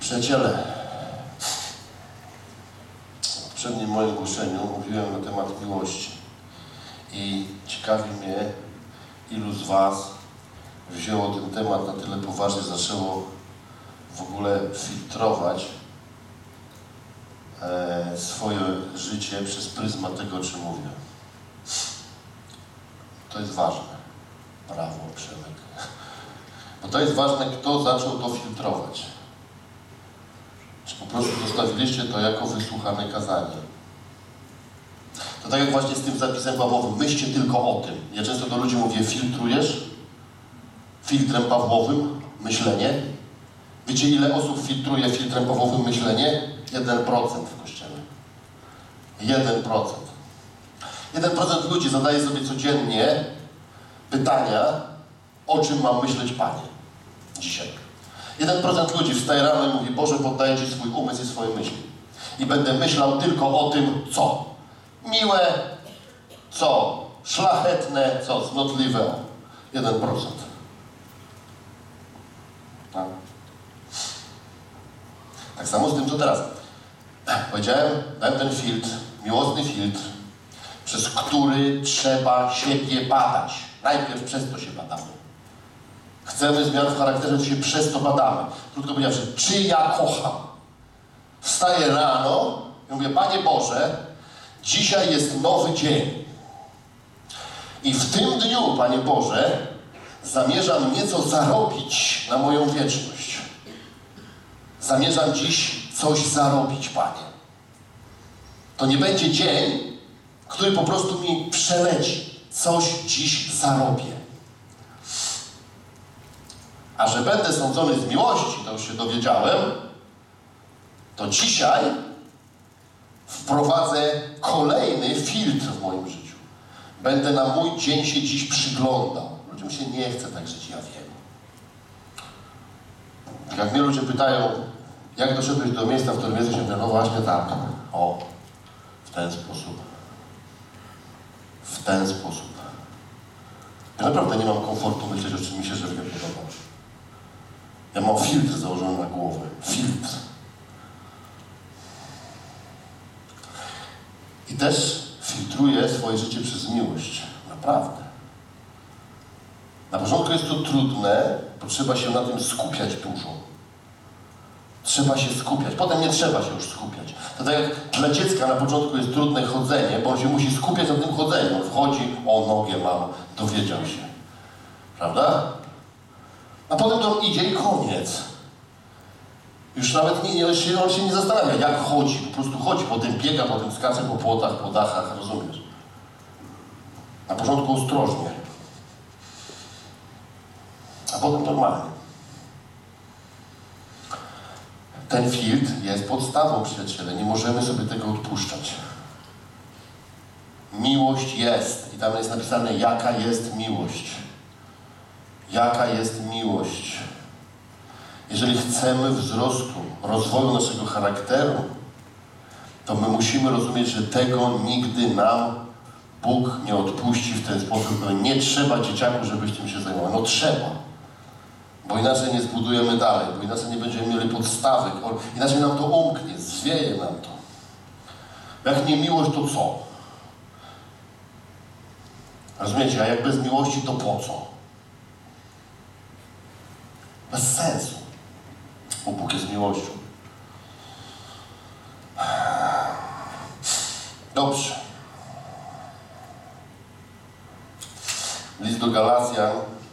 Przyjaciele, w poprzednim moim głoszeniu mówiłem na temat miłości i ciekawi mnie, ilu z Was wzięło ten temat na tyle poważnie, zaczęło w ogóle filtrować swoje życie przez pryzmat tego, o czym mówię. To jest ważne. Brawo, Przemek. Bo to jest ważne, kto zaczął to filtrować. Czy po prostu zostawiliście to jako wysłuchane kazanie. To tak jak właśnie z tym zapisem Pawłowym. Myślcie tylko o tym. Ja często do ludzi mówię, filtrujesz? Filtrem Pawłowym myślenie. Wiecie, ile osób filtruje filtrem Pawłowym myślenie? 1% w Kościele. 1%. 1% ludzi zadaje sobie codziennie pytania, o czym mam myśleć, Panie, dzisiaj. 1% ludzi wstaje rano i mówi, Boże, poddaję Ci swój umysł i swoje myśli. I będę myślał tylko o tym, co miłe, co szlachetne, co cnotliwe. 1%. Tak. Tak samo z tym, co teraz. Powiedziałem, dałem ten filtr, miłosny filtr, przez który trzeba siebie badać. Najpierw przez to się badamy. Chcemy zmian w charakterze, to się przez to badamy. Krótko powiedziawszy, czy ja kocham? Wstaję rano i mówię, Panie Boże, dzisiaj jest nowy dzień. I w tym dniu, Panie Boże, zamierzam nieco zarobić na moją wieczność. Zamierzam dziś coś zarobić, Panie. To nie będzie dzień, który po prostu mi przeleci. Coś dziś zarobię. A że będę sądzony z miłości, to już się dowiedziałem, to dzisiaj wprowadzę kolejny filtr w moim życiu. Będę na mój dzień się dziś przyglądał. Ludziom się nie chce tak żyć, ja wiem. Jak mnie ludzie pytają, jak doszedłeś do miejsca, w którym jesteś, no właśnie tak. O, w ten sposób. W ten sposób. Ja naprawdę nie mam komfortu myśleć, o czym mi się żywnie podoba. Ja mam filtr założony na głowę. Filtr. I też filtruję swoje życie przez miłość. Naprawdę. Na początku jest to trudne, bo trzeba się na tym skupiać dużo. Trzeba się skupiać. Potem nie trzeba się już skupiać. To tak jak dla dziecka na początku jest trudne chodzenie, bo on się musi skupiać na tym chodzeniu. On wchodzi, o nogę mam, dowiedział się. Prawda? A potem to idzie i koniec. Już nawet on się nie zastanawia, jak chodzi. Po prostu chodzi, potem biega, potem skacze po płotach, po dachach, rozumiesz? Na początku ostrożnie. A potem normalnie. Ten filtr jest podstawą, przyjaciele. Nie możemy sobie tego odpuszczać. Miłość jest. I tam jest napisane, jaka jest miłość. Jaka jest miłość. Jeżeli chcemy wzrostu, rozwoju naszego charakteru, to my musimy rozumieć, że tego nigdy nam Bóg nie odpuści w ten sposób. No nie trzeba, dzieciaku, żebyś tym się zajmował. No trzeba. Bo inaczej nie zbudujemy dalej, bo inaczej nie będziemy mieli podstawy, inaczej nam to umknie, zwieje nam to. Jak nie miłość, to co? Rozumiecie, a jak bez miłości, to po co? Bez sensu. Bo Bóg jest miłością. Dobrze. List do Galacjan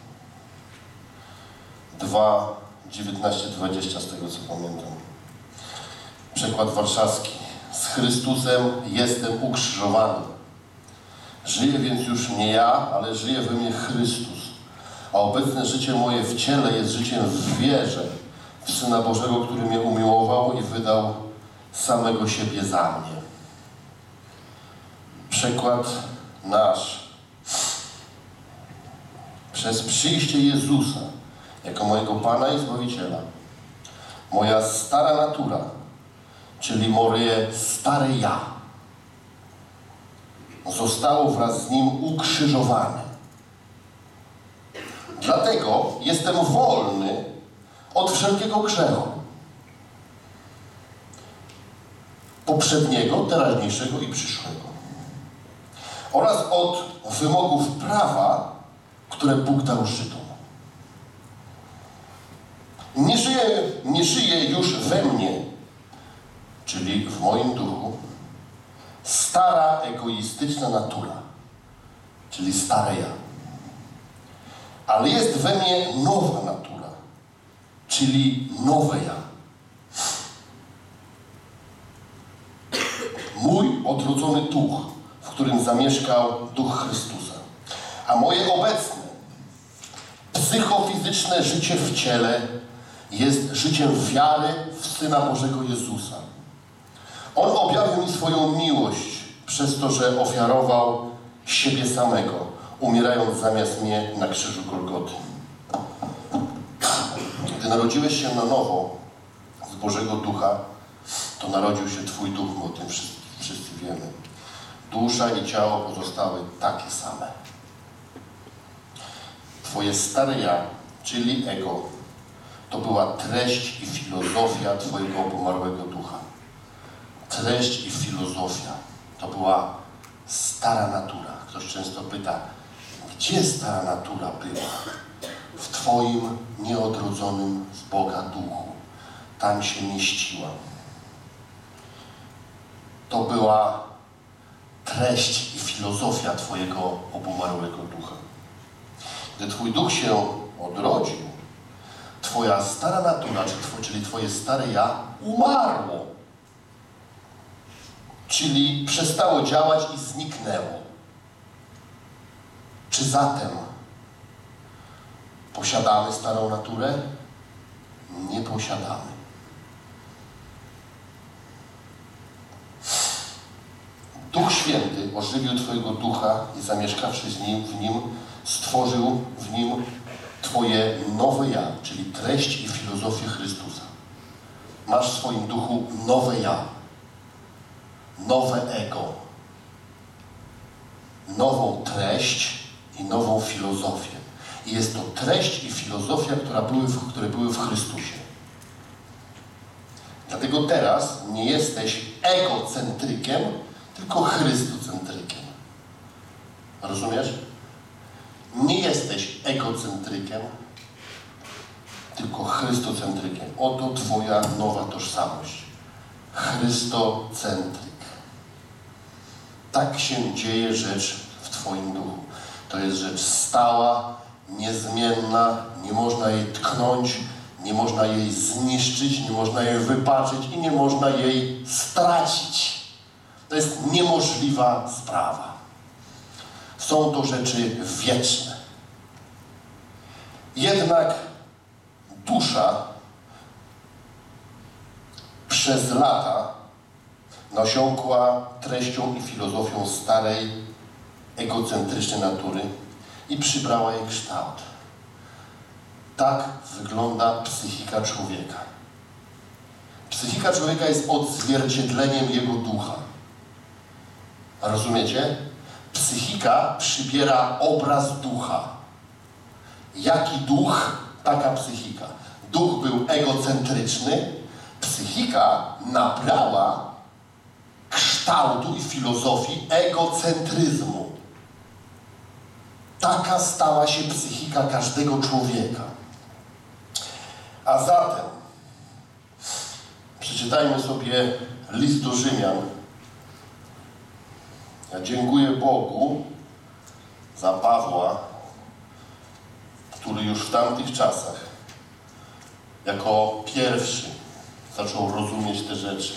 2, 19-20 z tego, co pamiętam. Przekład warszawski. Z Chrystusem jestem ukrzyżowany. Żyję więc już nie ja, ale żyje we mnie Chrystus. A obecne życie moje w ciele jest życiem w wierze w Syna Bożego, który mnie umiłował i wydał samego siebie za mnie. Przekład nasz. Przez przyjście Jezusa jako mojego Pana i Zbawiciela, moja stara natura, czyli moje stare ja, zostało wraz z Nim ukrzyżowane. Dlatego jestem wolny od wszelkiego grzechu. poprzedniego, teraźniejszego i przyszłego. Oraz od wymogów prawa, które Bóg dał Żydom. Nie żyje już we mnie, czyli w moim duchu, stara, egoistyczna natura, czyli stare ja. Ale jest we mnie nowa natura, czyli nowe ja. Mój odrodzony duch, w którym zamieszkał Duch Chrystusa. A moje obecne, psychofizyczne życie w ciele jest życiem wiary w Syna Bożego Jezusa. On objawił mi swoją miłość przez to, że ofiarował siebie samego, umierając zamiast mnie na krzyżu Golgoty. Gdy narodziłeś się na nowo z Bożego Ducha, to narodził się Twój duch, my o tym wszyscy wiemy. Dusza i ciało pozostały takie same. Twoje stare ja, czyli ego, to była treść i filozofia Twojego pomarłego ducha. Treść i filozofia to była stara natura. Ktoś często pyta, gdzie stara natura była? W Twoim nieodrodzonym z Boga duchu. Tam się mieściła. To była treść i filozofia Twojego obumarłego ducha. Gdy Twój duch się odrodził, Twoja stara natura, czyli Twoje stare ja, umarło. Czyli przestało działać i zniknęło. Czy zatem posiadamy starą naturę? Nie posiadamy. Duch Święty ożywił Twojego ducha i zamieszkawszy w nim, stworzył w nim Twoje nowe ja, czyli treść i filozofię Chrystusa. Masz w swoim duchu nowe ja, nowe ego, nową treść i nową filozofię. I jest to treść i filozofia, które były w Chrystusie. Dlatego teraz nie jesteś egocentrykiem, tylko Chrystocentrykiem. Rozumiesz? Nie jesteś egocentrykiem, tylko Chrystocentrykiem. Oto Twoja nowa tożsamość. Chrystocentryk. Tak się dzieje rzecz w Twoim duchu. To jest rzecz stała, niezmienna, nie można jej tknąć, nie można jej zniszczyć, nie można jej wypaczyć i nie można jej stracić. To jest niemożliwa sprawa. Są to rzeczy wieczne. Jednak dusza przez lata nasiąkła treścią i filozofią starej, egocentrycznej natury i przybrała jej kształt. Tak wygląda psychika człowieka. Psychika człowieka jest odzwierciedleniem jego ducha. Rozumiecie? Psychika przybiera obraz ducha. Jaki duch, taka psychika. Duch był egocentryczny, psychika nabrała kształtu i filozofii egocentryzmu. Taka stała się psychika każdego człowieka. A zatem przeczytajmy sobie list do Rzymian. Ja dziękuję Bogu za Pawła, który już w tamtych czasach jako pierwszy zaczął rozumieć te rzeczy.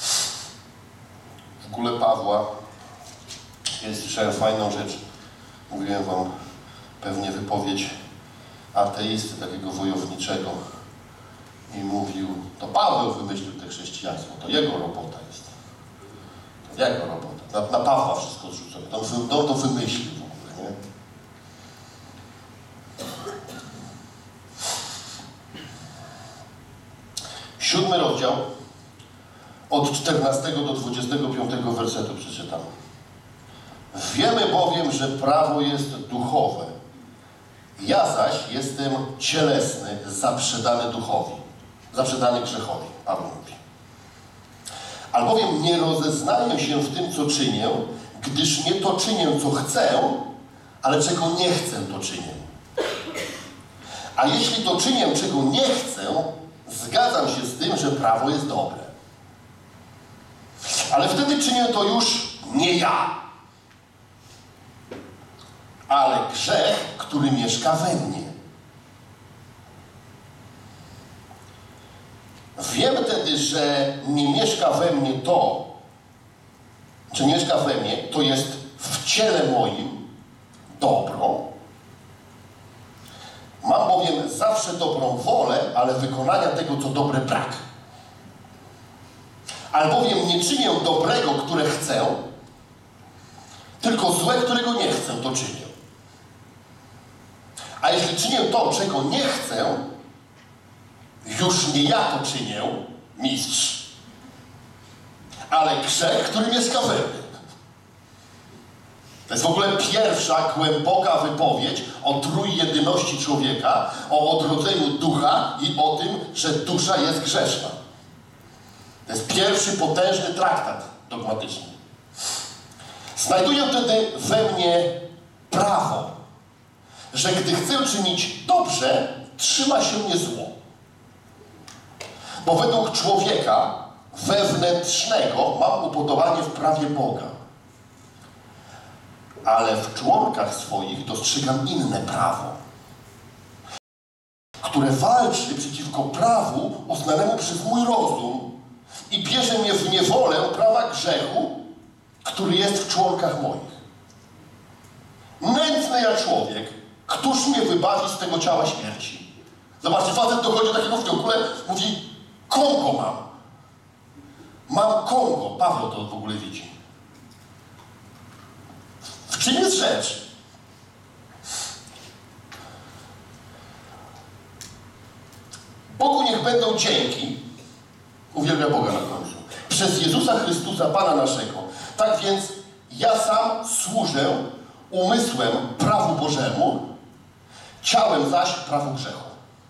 W ogóle Pawła, ja słyszałem fajną rzecz, mówiłem wam, pewnie wypowiedź ateisty, takiego wojowniczego, i mówił, to Paweł wymyślił te chrześcijaństwo, to jego robota jest. To jego robota. Na Pawła wszystko zrzucone. On to wymyślił w ogóle, nie? Siódmy rozdział, od 14 do 25 wersetu przeczytam. Wiemy bowiem, że prawo jest duchowe. Ja zaś jestem cielesny, zaprzedany duchowi. Zaprzedany grzechowi, Paweł mówi. Albowiem nie rozeznaję się w tym, co czynię, gdyż nie to czynię, co chcę, ale czego nie chcę, to czynię. A jeśli to czynię, czego nie chcę, zgadzam się z tym, że prawo jest dobre. Ale wtedy czynię to już nie ja, ale grzech, który mieszka we mnie. Wiem wtedy, że nie mieszka we mnie to, czy mieszka we mnie, to jest w ciele moim dobro. Mam bowiem zawsze dobrą wolę, ale wykonania tego, co dobre, brak. Albowiem nie czynię dobrego, które chcę, tylko złe, którego nie chcę, to czynię. A jeśli czynię to, czego nie chcę, już nie ja to czynię, mistrz, ale grzech, który mieszka we mnie. To jest w ogóle pierwsza głęboka wypowiedź o trójjedyności człowieka, o odrodzeniu ducha i o tym, że dusza jest grzeszna. To jest pierwszy potężny traktat dogmatyczny. Znajduję wtedy we mnie prawo, że gdy chcę czynić dobrze, trzyma się mnie zło. Bo według człowieka wewnętrznego mam upodobanie w prawie Boga. Ale w członkach swoich dostrzegam inne prawo, które walczy przeciwko prawu uznanemu przez mój rozum i bierze mnie w niewolę prawa grzechu, który jest w członkach moich. Nędzny ja człowiek, któż mnie wybawi z tego ciała śmierci? Zobaczcie, facet dochodzi do takiego wniosku, mówi, Kongo mam. Mam Kongo. Paweł to w ogóle widzi. W czym jest rzecz? Bogu niech będą dzięki, uwielbia Boga na końcu, przez Jezusa Chrystusa, Pana naszego. Tak więc ja sam służę umysłem prawu Bożemu, ciałem zaś prawu grzechu.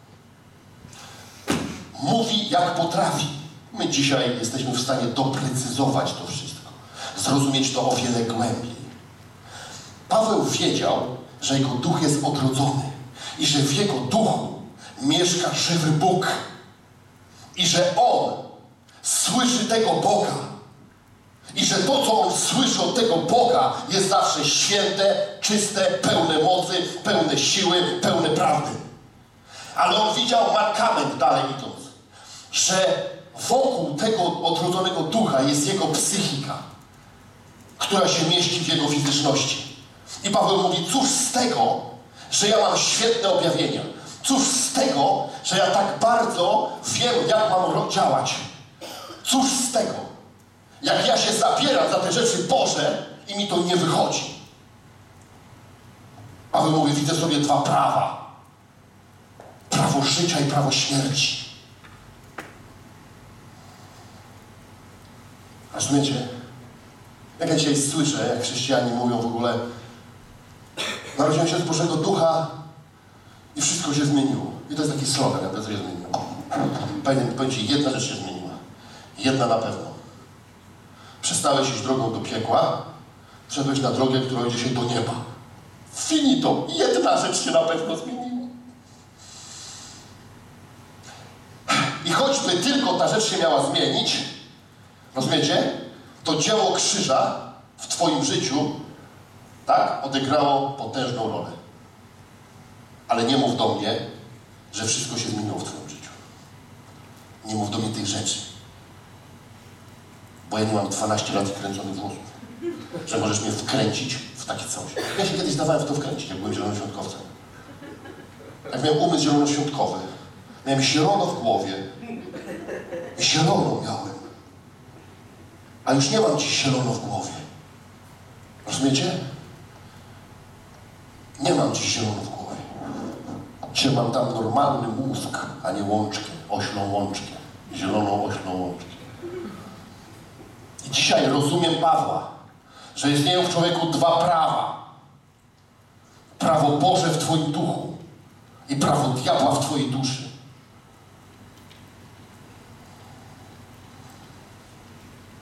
Mówi jak potrafi. My dzisiaj jesteśmy w stanie doprecyzować to wszystko, zrozumieć to o wiele głębiej. Paweł wiedział, że jego duch jest odrodzony i że w jego duchu mieszka żywy Bóg i że on słyszy tego Boga i że to, co on słyszy od tego Boga, jest zawsze święte, czyste, pełne mocy, pełne siły, pełne prawdy. Ale on widział mankament, dalej idąc, że wokół tego odrodzonego ducha jest jego psychika, która się mieści w jego fizyczności. I Paweł mówi, cóż z tego, że ja mam świetne objawienia? Cóż z tego, że ja tak bardzo wiem, jak mam działać? Cóż z tego, jak ja się zabieram za te rzeczy Boże i mi to nie wychodzi? Paweł mówi, widzę sobie dwa prawa. Prawo życia i prawo śmierci. Rozumiecie? Jak ja dzisiaj słyszę, jak chrześcijanie mówią w ogóle, narodziłem się z Bożego Ducha i wszystko się zmieniło. I to jest taki slogan, jak to się zmieniło. Powiem Ci, jedna rzecz się zmieniła. Jedna na pewno. Przestałeś iść drogą do piekła, wszedłeś na drogę, która idzie się do nieba. Finito. Jedna rzecz się na pewno zmieniła. I choćby tylko ta rzecz się miała zmienić, rozumiecie? To dzieło krzyża w Twoim życiu, tak, odegrało potężną rolę. Ale nie mów do mnie, że wszystko się zmieniło w Twoim życiu. Nie mów do mnie tych rzeczy. Bo ja nie mam 12 lat kręconych włosów. Że możesz mnie wkręcić w takie coś. Ja się kiedyś dawałem w to wkręcić, jak byłem zielonoświątkowcem. Jak miałem umysł zielonoświątkowy. Miałem zielono w głowie. Zielono miałem. A już nie mam dziś zielono w głowie. Rozumiecie? Nie mam dziś zielono w głowie. Dzisiaj mam tam normalny mózg, a nie łączkę, oślą łączkę. Zieloną oślą łączkę. I dzisiaj rozumiem Pawła, że istnieją w człowieku dwa prawa. Prawo Boże w Twoim duchu i prawo diabła w Twojej duszy.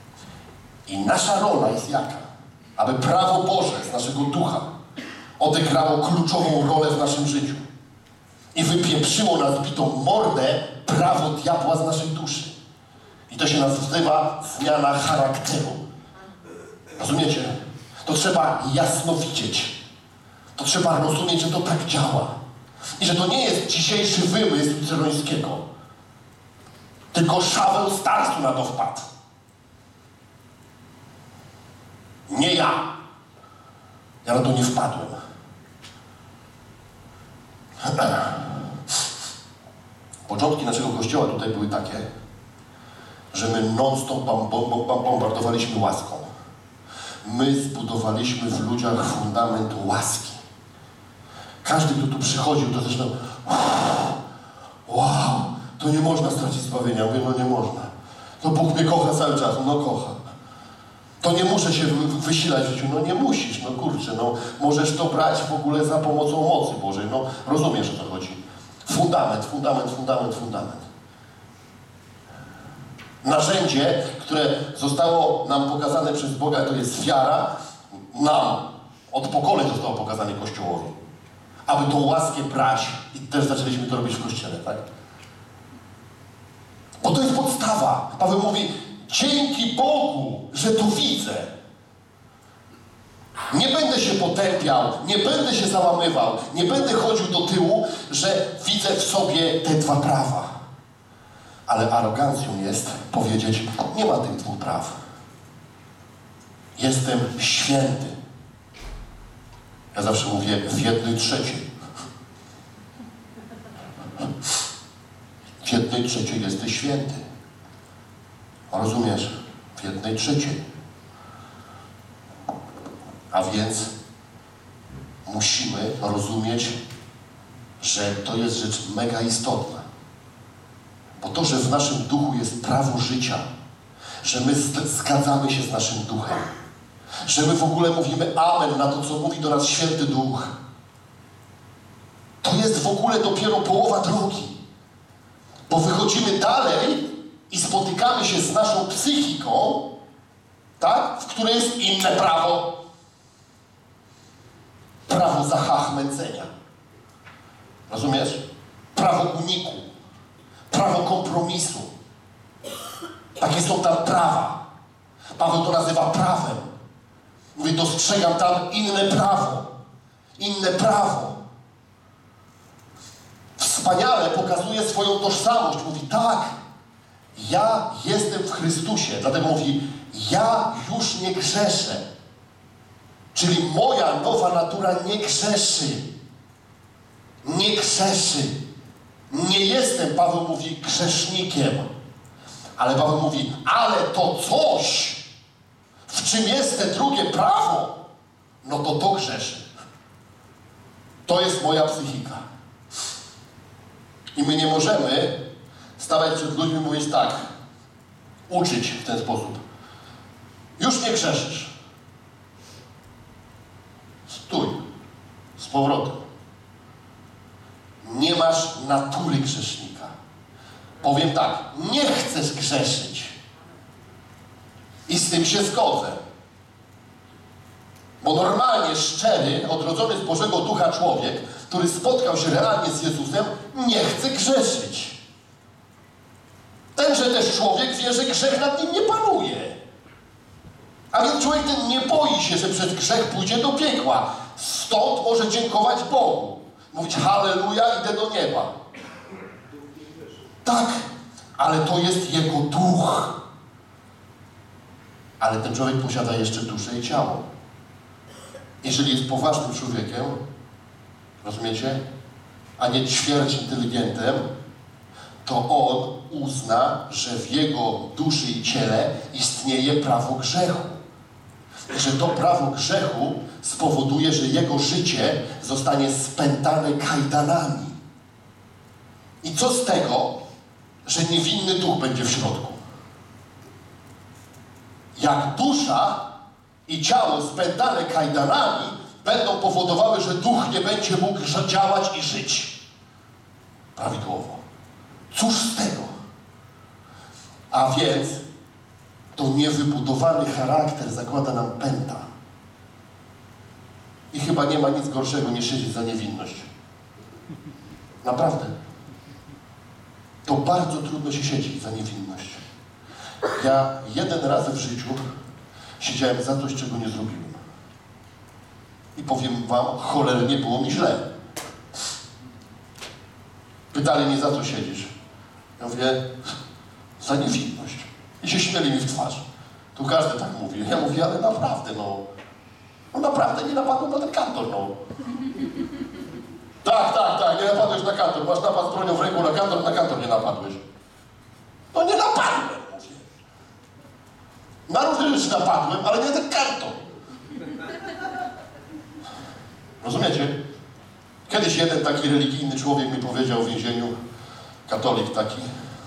I nasza rola jest jaka? Aby prawo Boże z naszego ducha odegrało kluczową rolę w naszym życiu i wypieprzyło na zbitą mordę prawo diabła z naszej duszy. I to się nazywa zmiana charakteru. Rozumiecie? To trzeba jasno widzieć. To trzeba rozumieć, że to tak działa. I że to nie jest dzisiejszy wymysł Cyrońskiego. Tylko Szaweł z Tarsu na to wpadł. Nie ja. Ja na to nie wpadłem. Początki naszego kościoła tutaj były takie, że my non-stop bombardowaliśmy łaską. My zbudowaliśmy w ludziach fundament łaski. Każdy, kto tu przychodził, to zresztą wow, to nie można stracić zbawienia. Mówię, no nie można. No Bóg mnie kocha cały czas, no kocha. To nie muszę się wysilać w życiu, no nie musisz, no kurczę, no możesz to brać w ogóle za pomocą mocy Bożej, no rozumiesz, o co chodzi. Fundament. Narzędzie, które zostało nam pokazane przez Boga, to jest wiara, nam od pokoleń zostało pokazane Kościołowi. Aby tą łaskę brać i też zaczęliśmy to robić w Kościele, tak? Bo to jest podstawa. Paweł mówi, dzięki Bogu, że to widzę. Nie będę się potępiał, nie będę się załamywał, nie będę chodził do tyłu, że widzę w sobie te dwa prawa. Ale arogancją jest powiedzieć, nie ma tych dwóch praw. Jestem święty. Ja zawsze mówię w 1/3. W 1/3 jesteś święty. Rozumiesz? W 1/3. A więc musimy rozumieć, że to jest rzecz mega istotna. Bo to, że w naszym duchu jest prawo życia, że my zgadzamy się z naszym duchem, że my w ogóle mówimy amen na to, co mówi do nas Święty Duch, to jest w ogóle dopiero połowa drogi. Bo wychodzimy dalej i spotykamy się z naszą psychiką, tak? W której jest inne prawo. Prawo zachachmęcenia. Rozumiesz? Prawo uniku. Prawo kompromisu. Takie są tam prawa. Paweł to nazywa prawem. Mówi, dostrzegam tam inne prawo. Inne prawo. Wspaniale pokazuje swoją tożsamość. Mówi, tak, ja jestem w Chrystusie. Dlatego mówi, ja już nie grzeszę. Czyli moja nowa natura nie grzeszy. Nie grzeszy. Nie jestem, Paweł mówi, grzesznikiem. Ale Paweł mówi, ale to coś, w czym jest te drugie prawo, no to grzeszy. To jest moja psychika. I my nie możemy stawać przed ludźmi i mówić tak, uczyć w ten sposób. Już nie grzeszysz. Stój. Z powrotem. Nie masz natury grzesznika. Powiem tak, nie chcesz grzeszyć. I z tym się zgodzę. Bo normalnie szczery, odrodzony z Bożego Ducha człowiek, który spotkał się realnie z Jezusem, nie chce grzeszyć. Tenże też człowiek wie, że grzech nad nim nie panuje. A więc człowiek ten nie boi się, że przez grzech pójdzie do piekła. Stąd może dziękować Bogu. Mówić halleluja, idę do nieba. Tak, ale to jest jego duch. Ale ten człowiek posiada jeszcze duszę i ciało. Jeżeli jest poważnym człowiekiem, rozumiecie, a nie ćwierć inteligentem, to on uzna, że w jego duszy i ciele istnieje prawo grzechu. Że to prawo grzechu spowoduje, że jego życie zostanie spętane kajdanami. I co z tego, że niewinny duch będzie w środku? Jak dusza i ciało spętane kajdanami będą powodowały, że duch nie będzie mógł działać i żyć prawidłowo. Cóż z tego? A więc to niewybudowany charakter zakłada nam pęta. I chyba nie ma nic gorszego niż siedzieć za niewinność. Naprawdę. To bardzo trudno się siedzieć za niewinność. Ja jeden raz w życiu siedziałem za coś, czego nie zrobiłem. I powiem wam, cholernie było mi źle. Pytali mnie, za co siedzisz? Ja mówię, za niewinność. I się śmieli mi w twarz. Tu każdy tak mówi. Ja mówię, ale naprawdę, no naprawdę nie napadłem na ten kantor, no. Tak, nie napadłeś na kantor. Masz napad z bronią w ręku na kantor nie napadłeś. No nie napadłem, mówię. Na różne rzeczy napadłem, ale nie ten kantor. Rozumiecie? Kiedyś jeden taki religijny człowiek mi powiedział w więzieniu, katolik taki,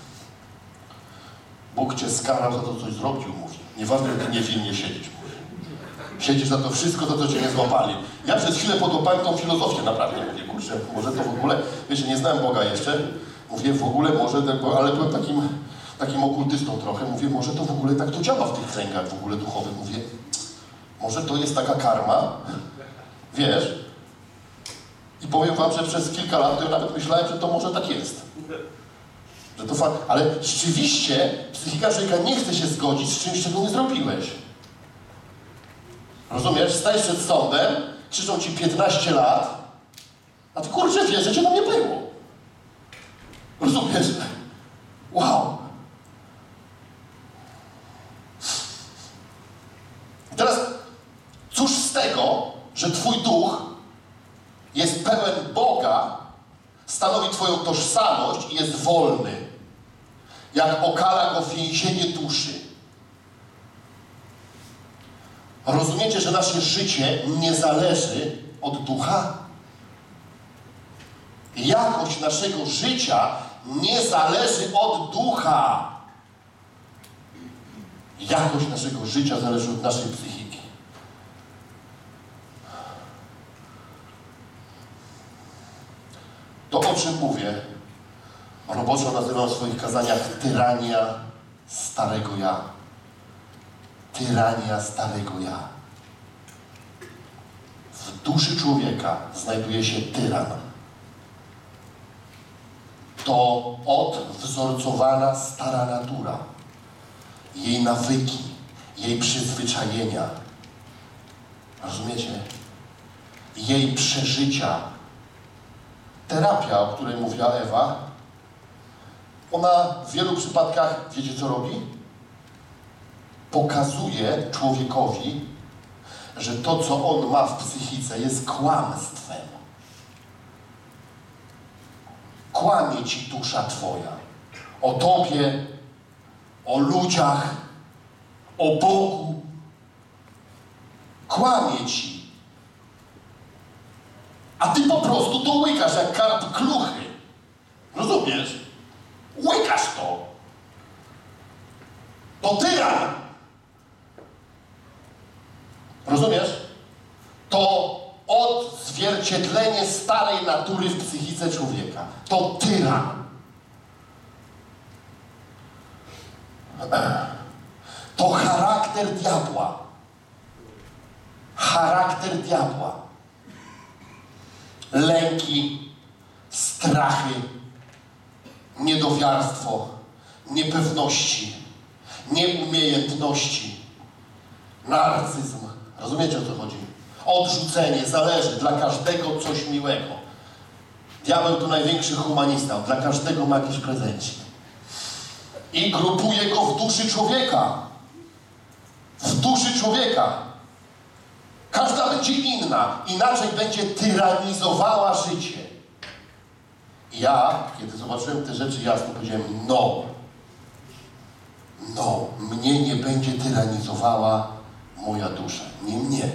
Bóg cię skarał za to, coś zrobił, mówi. Nieważne, że ty niewinnie siedzisz, mówi. Siedzisz za to wszystko, za to cię nie złapali. Ja przez chwilę podłapałem tą filozofię naprawdę. Mówię, kurczę, może to w ogóle, wiecie, nie znałem Boga jeszcze. Mówię, w ogóle może, ale byłem takim okultystą trochę. Mówię, może to w ogóle tak to działa w tych kręgach w ogóle duchowych. Mówię, może to jest taka karma, wiesz. I powiem wam, że przez kilka lat to ja nawet myślałem, że to może tak jest. Że to fakt, ale rzeczywiście psychika człowieka nie chce się zgodzić z czymś, czego nie zrobiłeś. Rozumiesz? Stajesz przed sądem, krzyczą ci 15 lat, a ty kurczę wiesz, że cię tam nie było. Rozumiesz? Wow. I teraz, cóż z tego, że twój duch jest pełen Boga, stanowi twoją tożsamość i jest wolny, jak okala go więzienie duszy. Rozumiecie, że nasze życie nie zależy od ducha? Jakość naszego życia nie zależy od ducha. Jakość naszego życia zależy od naszej psychiki. To, o czym mówię, roboczo nazywam w swoich kazaniach tyrania starego ja. Tyrania starego ja. W duszy człowieka znajduje się tyran. To odwzorcowana stara natura. Jej nawyki, jej przyzwyczajenia. Rozumiecie? Jej przeżycia. Terapia, o której mówiła Ewa, ona w wielu przypadkach, wiecie co robi? Pokazuje człowiekowi, że to, co on ma w psychice, jest kłamstwem. Kłamie ci dusza twoja. O tobie, o ludziach, o Bogu. Kłamie ci. A ty po prostu to łykasz jak karp kluchy. Rozumiesz? Łykasz to. To tyran. Rozumiesz? To odzwierciedlenie starej natury w psychice człowieka. To tyran. To charakter diabła. Charakter diabła. Lęki, strachy, niedowiarstwo, niepewności, nieumiejętności, narcyzm. Rozumiecie, o co chodzi? Odrzucenie, zależy, dla każdego coś miłego. Diabeł to największy humanista, dla każdego ma jakiś prezencik. I grupuje go w duszy człowieka. W duszy człowieka. Każda będzie inna, inaczej będzie tyranizowała życie. Ja, kiedy zobaczyłem te rzeczy jasno, powiedziałem, mnie nie będzie tyranizowała moja dusza. Nie mnie.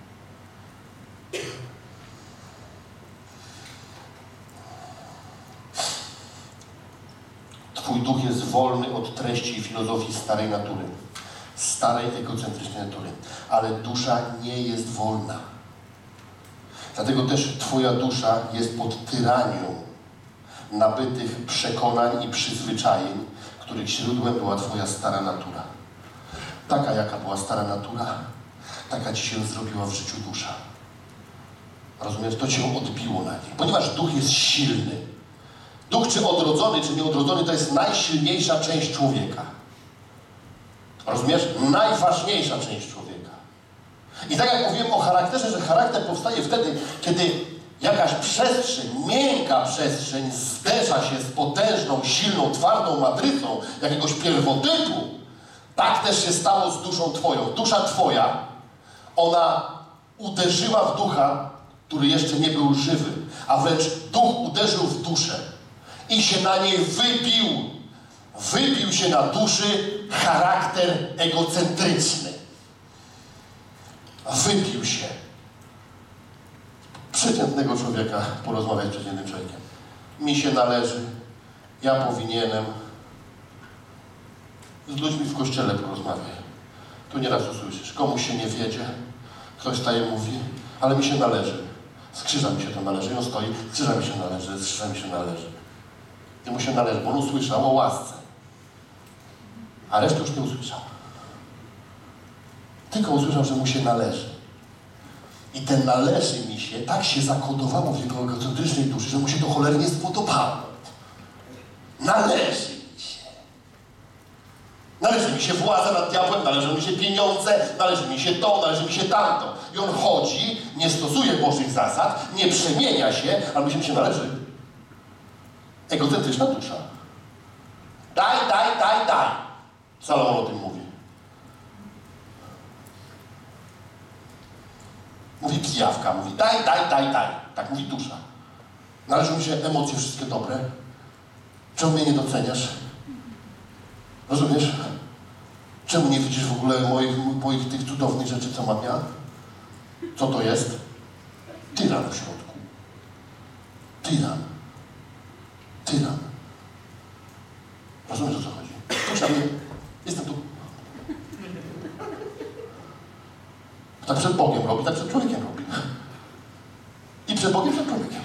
Twój duch jest wolny od treści i filozofii starej natury. Starej, egocentrycznej natury. Ale dusza nie jest wolna. Dlatego też twoja dusza jest pod tyranią nabytych przekonań i przyzwyczajeń, których źródłem była twoja stara natura. Taka, jaka była stara natura, taka ci się zrobiła w życiu dusza. Rozumiesz? To cię odbiło na niej. Ponieważ duch jest silny. Duch, czy odrodzony, czy nieodrodzony, to jest najsilniejsza część człowieka. Rozumiesz? Najważniejsza część człowieka. I tak jak mówiłem o charakterze, że charakter powstaje wtedy, kiedy jakaś przestrzeń, miękka przestrzeń zderza się z potężną, silną, twardą matrycą jakiegoś pierwotypu. Tak też się stało z duszą twoją. Dusza twoja, ona uderzyła w ducha, który jeszcze nie był żywy, a wręcz duch uderzył w duszę i się na niej wybił. Wybił się na duszy charakter egocentryczny. Wybił się. Przeciętnego człowieka porozmawiać z przeciętnym człowiekiem. Mi się należy, ja powinienem. Z ludźmi w kościele porozmawiaj. Tu nieraz usłyszysz, komuś się nie wiedzie, ktoś staje mówi, ale mi się należy. Z krzyża mi się to należy. I on stoi, z krzyża mi się należy, z krzyża mi się należy. I mu się należy, bo on usłyszał o łasce. A resztę już nie usłyszał. Tylko usłyszał, że mu się należy. I ten należy mi się tak się zakodowało w jego egocentrycznej duszy, że mu się to cholernie spodobało. Należy mi się. Należy mi się władza nad diabłem, należą mi się pieniądze, należy mi się to, należy mi się tamto. I on chodzi, nie stosuje Bożych zasad, nie przemienia się, ale mi się należy. Egocentryczna dusza. Daj, daj, daj, daj. Salomon o tym mówi. Mówi pijawka, mówi daj, daj, daj, daj. Tak mówi dusza. Należą mi się emocje wszystkie dobre. Czemu mnie nie doceniasz? Rozumiesz? Czemu nie widzisz w ogóle moich tych cudownych rzeczy, co mam ja? Co to jest? Tyran w środku. Tyran. Tyran. Rozumiesz, o co chodzi? Proszę mnie, jestem tu. Tak przed Bogiem robi, tak przed człowiekiem robi. I przed Bogiem, przed człowiekiem.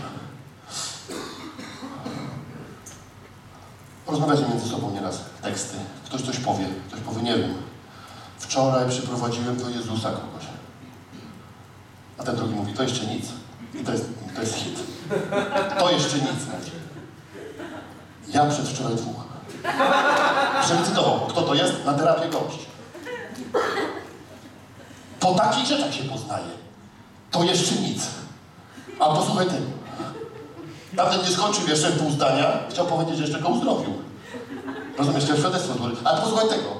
Rozmawiacie między sobą nieraz teksty. Ktoś coś powie, nie wiem. Wczoraj przyprowadziłem do Jezusa kogoś. A ten drugi mówi, to jeszcze nic. I to jest hit. To jeszcze nic, mówi. Ja przedwczoraj dwóch. Przelicytował, kto to jest? Na terapię gość. Po takich rzeczach się poznaje. To jeszcze nic. A posłuchaj tego. Tamten nie skończył jeszcze pół zdania, chciał powiedzieć, że jeszcze go uzdrowił. Rozumiesz, to jest świadectwo. Ale posłuchaj tego.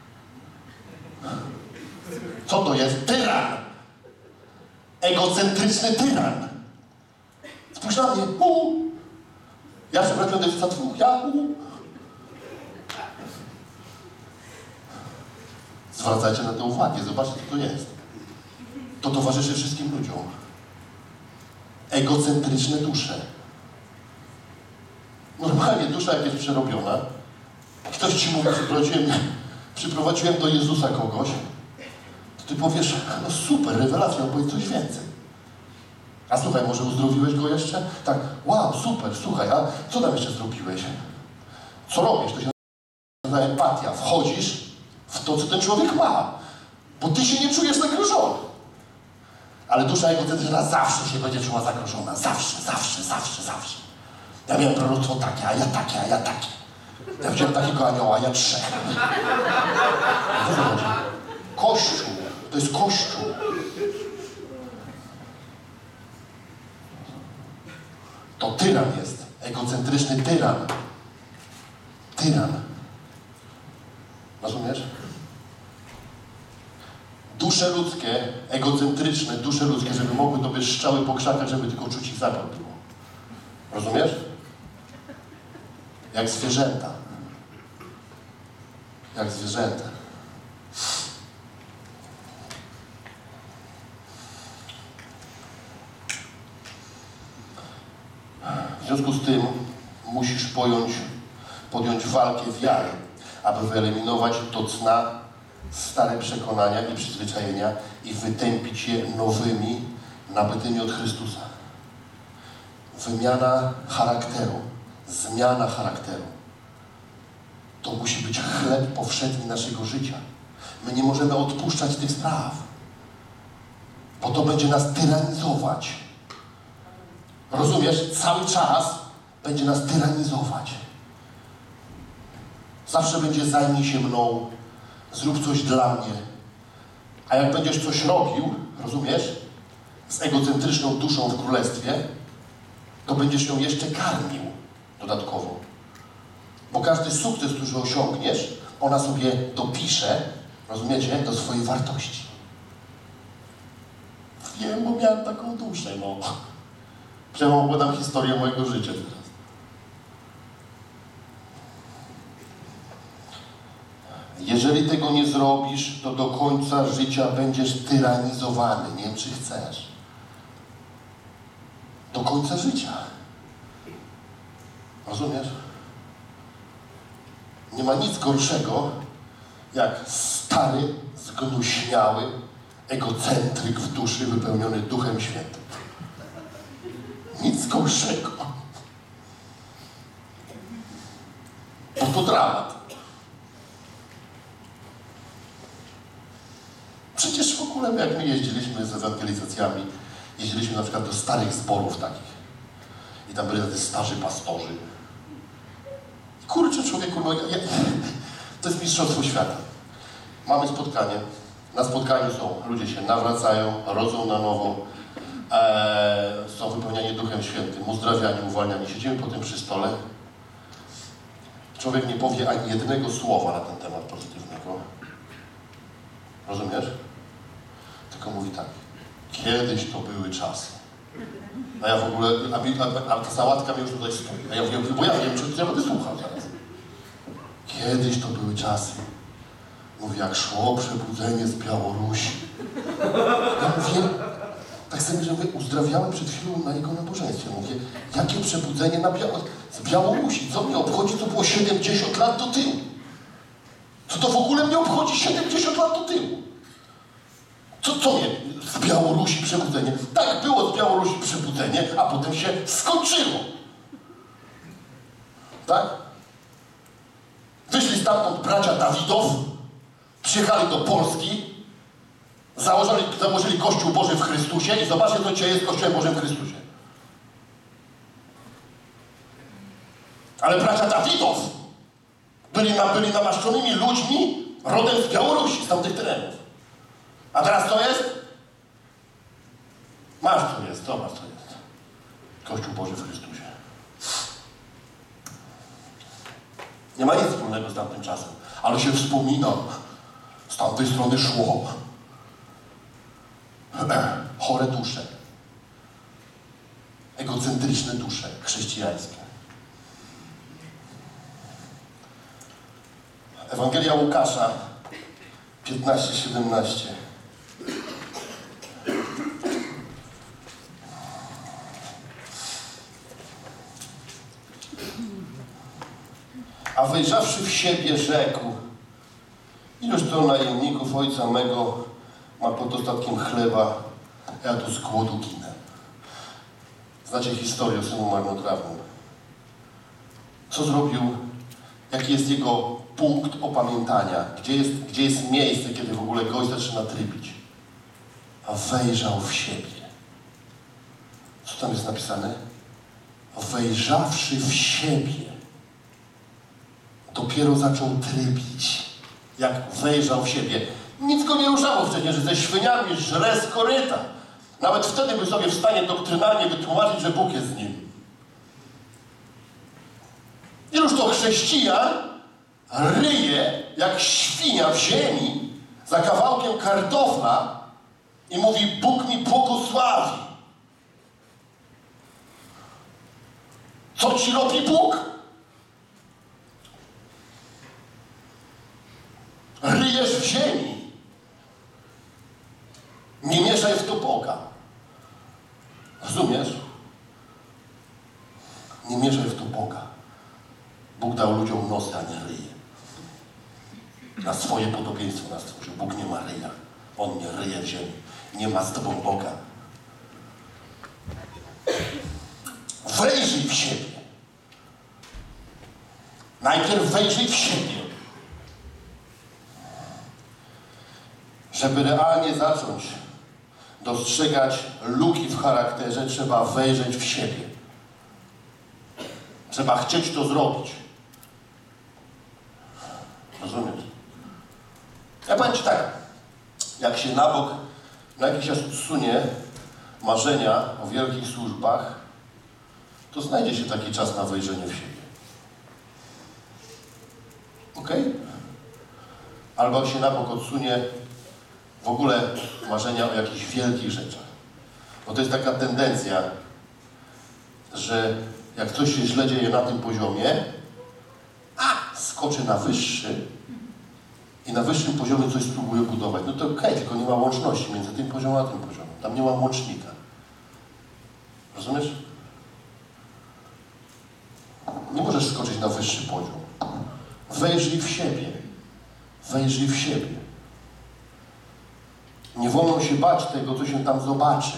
Co to jest? Tyran. Egocentryczny tyran. Spójrz na mnie. Ja przepraszam do Jezusa dwóch. Ja. Zwracajcie na to uwagę. Zobaczcie, co to jest. To towarzyszy wszystkim ludziom. Egocentryczne dusze. Normalnie dusza, jak jest przerobiona, ktoś ci mówi, przyprowadziłem do Jezusa kogoś, to ty powiesz, no super, rewelacja, opowiedz coś więcej. A słuchaj, może uzdrowiłeś go jeszcze? Tak, wow, super, słuchaj, a co tam jeszcze zrobiłeś? Co robisz? To się nazywa empatia. Wchodzisz w to, co ten człowiek ma, bo ty się nie czujesz zagrożony. Ale dusza egocentryczna zawsze się będzie czuła zagrożona. Zawsze, zawsze, zawsze, zawsze. Ja miałem proroctwo takie, a ja takie, a ja takie. Ja widziałem takiego anioła, a ja trzech. Co to chodzi? Kościół. To jest Kościół. To tyran jest. Egocentryczny tyran. Tyran. Rozumiesz? Dusze ludzkie, egocentryczne dusze ludzkie, żeby mogły dobyć strzały po krzakach, żeby tylko czuć ich zapach było. Rozumiesz? Jak zwierzęta. Jak zwierzęta. W związku z tym musisz podjąć walkę wiary, aby wyeliminować do cna stare przekonania i przyzwyczajenia i wytępić je nowymi, nabytymi od Chrystusa. Wymiana charakteru, zmiana charakteru. To musi być chleb powszedni naszego życia. My nie możemy odpuszczać tych spraw, bo to będzie nas tyranizować. Rozumiesz? Cały czas będzie nas tyranizować. Zawsze będzie zajmij się mną, zrób coś dla mnie. A jak będziesz coś robił, rozumiesz, z egocentryczną duszą w królestwie, to będziesz ją jeszcze karmił dodatkowo. Bo każdy sukces, który osiągniesz, ona sobie dopisze, rozumiecie, do swojej wartości. Wiem, bo miałem taką duszę, no. Przecież opowiadam historię mojego życia teraz. Jeżeli tego nie zrobisz, to do końca życia będziesz tyranizowany. Nie wiem, czy chcesz. Do końca życia. Rozumiesz? Nie ma nic gorszego, jak stary, zgnuśniały egocentryk w duszy wypełniony Duchem Świętym. Nic gorszego. Bo to dramat. Przecież w ogóle jak my jeździliśmy z ewangelizacjami, jeździliśmy na przykład do starych zborów takich. I tam byli tacy starzy pastorzy. Kurczę, człowieku, no to jest mistrzostwo świata. Mamy spotkanie. Na spotkaniu ludzie się nawracają, rodzą na nowo, są wypełniani Duchem Świętym, uzdrawiani, uwalniani. Siedzimy potem przy stole. Człowiek nie powie ani jednego słowa na ten temat pozytywnego. Rozumiesz? Tylko mówi tak. Kiedyś to były czasy. A ja w ogóle, a ta sałatka mi już tutaj stoi. A ja mówię, bo ja wiem, czy ja będę słuchał zaraz. Kiedyś to były czasy. Mówi, jak szło przebudzenie z Białorusi. Ja mówię, tak sobie, że uzdrawiałem przed chwilą na jego nabożeństwie. Mówię, jakie przebudzenie z Białorusi? Co mnie obchodzi, co było 70 lat do tyłu? Co to w ogóle mnie obchodzi 70 lat do tyłu? Co mnie z Białorusi przebudzenie? Tak, było z Białorusi przebudzenie, a potem się skończyło. Tak? Wyszli stamtąd bracia Dawidow, przyjechali do Polski, założyli Kościół Boży w Chrystusie i zobaczcie, co dzisiaj jest Kościołem Bożym w Chrystusie. Ale bracia Dawidow byli namaszczonymi ludźmi rodem z Białorusi, z tamtych terenów. A teraz co jest? Masz co jest, zobacz co jest. Kościół Boży w Chrystusie. Nie ma nic wspólnego z tamtym czasem, ale się wspomina. Z tamtej strony szło. Chore dusze. Egocentryczne dusze chrześcijańskie. Ewangelia Łukasza 15:17. A wejrzawszy w siebie, rzekł: iluż to najemników ojca mego ma pod dostatkiem chleba, ja tu z głodu ginę. Znacie historię o synu marnotrawnym. Co zrobił? Jaki jest jego punkt opamiętania? Gdzie jest miejsce, kiedy w ogóle gość zaczyna trybić? A wejrzał w siebie. Co tam jest napisane? Wejrzawszy w siebie, dopiero zaczął trybić. Jak wejrzał w siebie. Nic go nie ruszało wcześniej, że ze świniami żre z koryta. Nawet wtedy był sobie w stanie doktrynalnie wytłumaczyć, że Bóg jest z nim. Iluż to chrześcijan ryje jak świnia w ziemi za kawałkiem kartofla i mówi: Bóg mi błogosławi. Co ci robi Bóg? Ryjesz w ziemi. Nie mieszaj w to Boga. Rozumiesz? Nie mieszaj w to Boga. Bóg dał ludziom nosy, a nie ryje. Na swoje podobieństwo nas stworzył. Bóg nie ma ryja. On nie ryje w ziemi. Nie ma z tobą Boga. Wejrzyj w siebie. Najpierw wejrzyj w siebie. Żeby realnie zacząć dostrzegać luki w charakterze, trzeba wejrzeć w siebie. Trzeba chcieć to zrobić. Rozumiesz? Ja powiem Ci tak, jak się na bok na jakiś czas odsunie marzenia o wielkich służbach, to znajdzie się taki czas na wejrzenie w siebie. Ok? Albo jak się na bok odsunie w ogóle marzenia o jakichś wielkich rzeczach. Bo to jest taka tendencja, że jak coś się źle dzieje na tym poziomie, skoczy na wyższy i na wyższym poziomie coś spróbuje budować. No to okej, tylko nie ma łączności między tym poziomem a tym poziomem. Tam nie ma łącznika. Rozumiesz? Nie możesz skoczyć na wyższy poziom. Wejrzyj w siebie. Wejrzyj w siebie. Nie wolno się bać tego, co się tam zobaczy.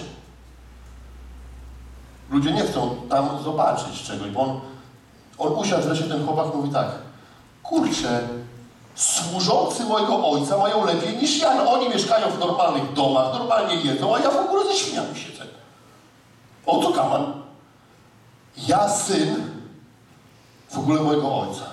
Ludzie nie chcą tam zobaczyć czegoś, bo on usiadł wreszcie, ten chłopak mówi tak: kurczę, służący mojego ojca mają lepiej niż ja. No, oni mieszkają w normalnych domach, normalnie jedzą, a ja w ogóle ze świniami siedzę. O co kaman? Ja syn w ogóle mojego ojca.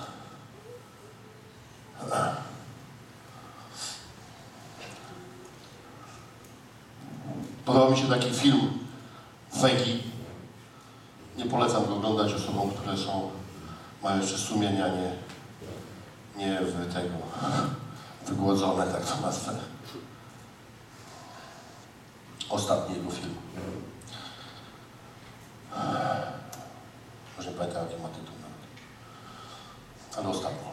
Podobał mi się taki film Wegi. Nie polecam go oglądać osobom, które mają jeszcze sumienia wygłodzone, tak to nazwę. Ostatni jego film. Już nie pamiętam, jaki ma tytuł nawet. Ale ostatni.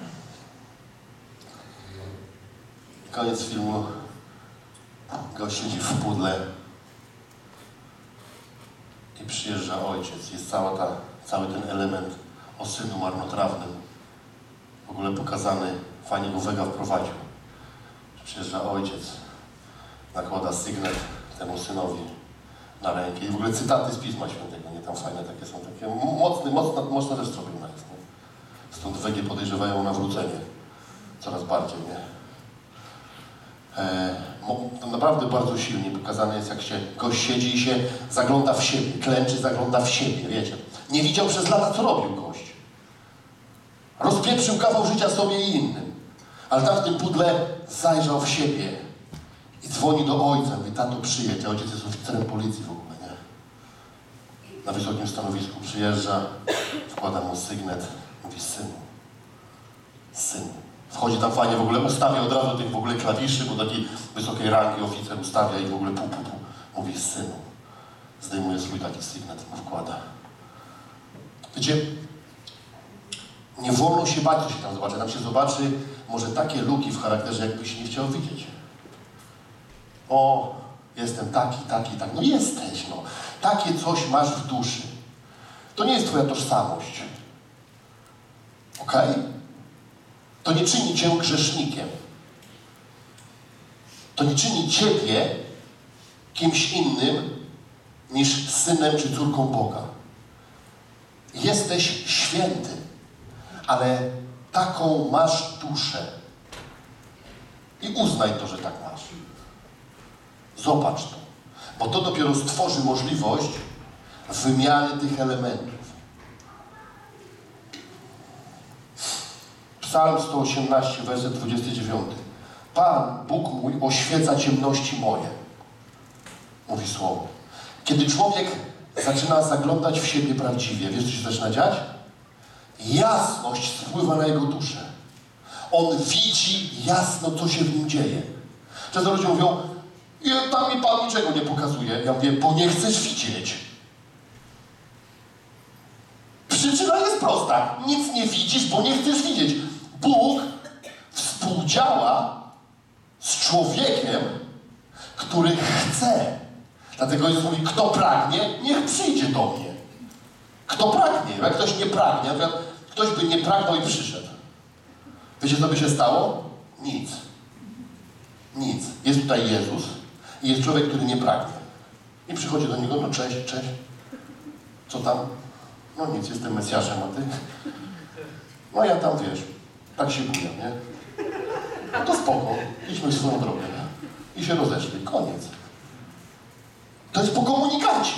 Koniec filmu. Gość siedzi w pudle i przyjeżdża ojciec. Jest cały ten element o synu marnotrawnym w ogóle pokazany. Fajnie go Wega wprowadził. Przyjeżdża ojciec, nakłada sygnet temu synowi na rękę i w ogóle cytaty z Pisma Świętego, nie, tam fajne takie są, takie mocna rzecz zrobiona jest, nie? Stąd Wegę podejrzewają o nawrócenie coraz bardziej, nie? To naprawdę bardzo silnie pokazane jest, jak gość siedzi i się zagląda w siebie, klęczy, zagląda w siebie, wiecie. Nie widział przez lata, co robił gość. Rozpieprzył kawał życia sobie i innym. Ale tam w tym pudle zajrzał w siebie i dzwoni do ojca, mówi: tato, przyjedź. A ojciec jest oficerem policji w ogóle, nie? Na wysokim stanowisku przyjeżdża, wkłada mu sygnet, mówi: synu. Wchodzi tam fajnie, w ogóle ustawia od razu tych w ogóle klawiszy, bo takiej wysokiej rangi oficer ustawia i w ogóle mówi: synu. Zdejmuje swój taki sygnet, mu wkłada. Wiecie, nie wolno się bać, co się tam zobaczy. Tam się zobaczy może takie luki w charakterze, jakbyś nie chciał widzieć. O, jestem taki. No jesteś, no. Takie coś masz w duszy. To nie jest twoja tożsamość. Okej? To nie czyni cię grzesznikiem. To nie czyni ciebie kimś innym niż synem czy córką Boga. Jesteś święty, ale taką masz duszę. I uznaj to, że tak masz. Zobacz to. Bo to dopiero stworzy możliwość wymiany tych elementów. Psalm 118, werset 29. Pan, Bóg mój, oświeca ciemności moje. Mówi słowo. Kiedy człowiek zaczyna zaglądać w siebie prawdziwie, wiesz, co się zaczyna dziać? Jasność spływa na jego duszę. On widzi jasno, co się w nim dzieje. Często ludzie mówią: tam mi Pan niczego nie pokazuje. Ja mówię: bo nie chcesz widzieć. Przyczyna jest prosta. Nic nie widzisz, bo nie chcesz widzieć. Bóg współdziała z człowiekiem, który chce. Dlatego Jezus mówi: kto pragnie, niech przyjdzie do mnie. Kto pragnie? Jak ktoś nie pragnie, na przykład ktoś by nie pragnął i przyszedł. Wiecie, co by się stało? Nic. Nic. Jest tutaj Jezus i jest człowiek, który nie pragnie. I przychodzi do niego: no cześć. Co tam? No nic, jestem Mesjaszem, a ty? No ja tam, wiesz, tak się bujam, nie? No to spoko, idźmy w swoją drogę. I się rozeszli. Koniec. To jest po komunikacie.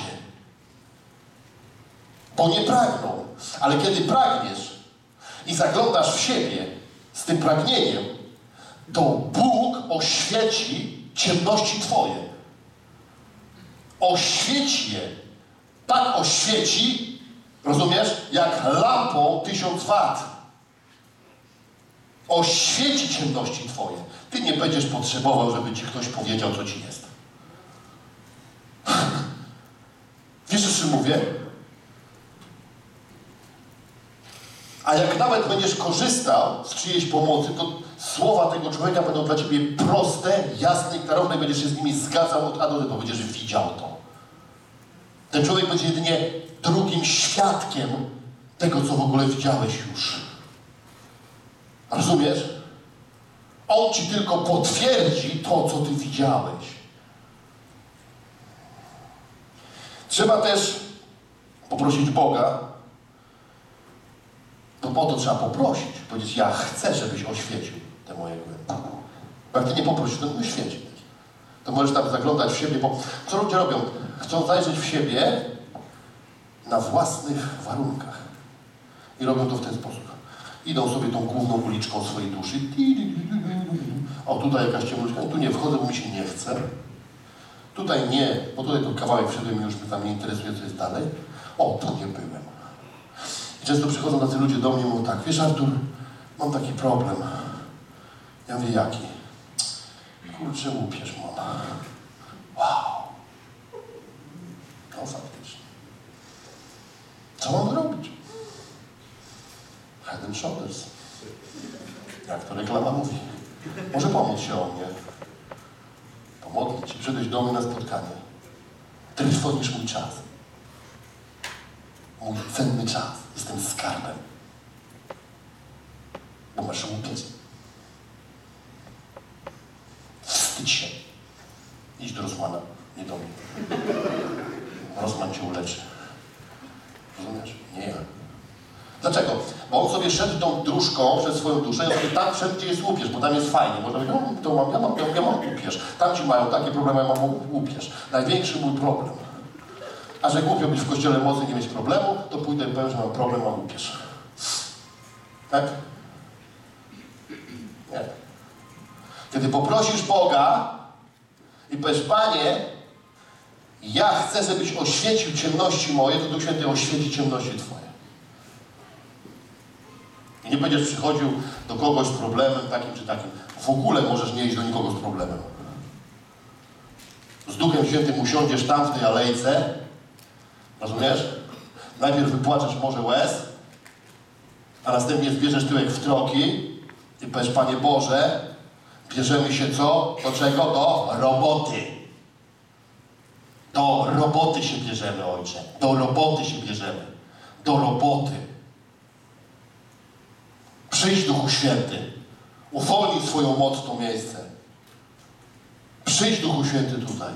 Bo nie pragną. Ale kiedy pragniesz i zaglądasz w siebie z tym pragnieniem, to Bóg oświeci ciemności twoje. Oświeci je. Tak oświeci, rozumiesz, jak lampą 1000 wat. Oświeci ciemności twoje. Ty nie będziesz potrzebował, żeby ci ktoś powiedział, co ci jest. Wiesz, o czym mówię? A jak nawet będziesz korzystał z czyjejś pomocy, to słowa tego człowieka będą dla ciebie proste, jasne i klarowne i będziesz się z nimi zgadzał od A do Z, bo będziesz widział to. Ten człowiek będzie jedynie drugim świadkiem tego, co w ogóle widziałeś już. Rozumiesz? On ci tylko potwierdzi to, co ty widziałeś. Trzeba też poprosić Boga, to po to trzeba poprosić. Powiedzieć, ja chcę, żebyś oświecił te moje głębi. Bo jak ty nie poprosisz, to nie oświeci. To możesz tam zaglądać w siebie, bo co ludzie robią? Chcą zajrzeć w siebie na własnych warunkach. I robią to w ten sposób. Idą sobie tą główną uliczką swojej duszy. O, tutaj jakaś ciemnoczka. Tu nie wchodzę, bo mi się nie chce. Tutaj nie, bo tutaj to kawałek wszedłem i już mnie tam nie interesuje, co jest dalej. O, tu nie byłem. I często przychodzą tacy ludzie do mnie i mówią tak, wiesz Artur, mam taki problem. Ja mówię, jaki? Kurczę, łupież mam. Wow. No faktycznie. Co mam robić? Head and Shoulders. Jak to reklama mówi. Może pomóc się o mnie. Pomodlić się, przyjść do mnie na spotkanie. Trwodzisz mój czas. Mój cenny czas. Jestem skarbem. Bo masz łupiec. Wstydź się. Idź do Rosmana, nie do mnie. Rosman cię uleczy. Rozumiesz? Nie ja. Dlaczego? Bo on sobie szedł tą dróżką przez swoją duszę i sobie tam wszedł, gdzie jest łupież, bo tam jest fajnie. Można powiedzieć, no, to ja mam łupież. Tamci mają takie problemy, ja mam łupież. Największy mój problem. A że głupio być w kościele mocy, nie mieć problemu, to pójdę i powiem, że mam problem, mam łupież. Tak? Nie. Kiedy poprosisz Boga i powiesz, Panie, ja chcę, żebyś oświecił ciemności moje, to Duch Święty oświeci ciemności Twoje. I nie będziesz przychodził do kogoś z problemem takim czy takim. W ogóle możesz nie iść do nikogo z problemem. Z Duchem Świętym usiądziesz tam w tej alejce, rozumiesz? Najpierw wypłaczesz morze łez, a następnie zbierzesz tyłek w troki i powiesz, Panie Boże, bierzemy się co? Do czego? Do roboty. Do roboty się bierzemy, Ojcze. Do roboty się bierzemy. Do roboty. Przyjdź, Duchu Święty. Uwolnij swoją moc w to miejsce. Przyjdź, Duchu Święty, tutaj.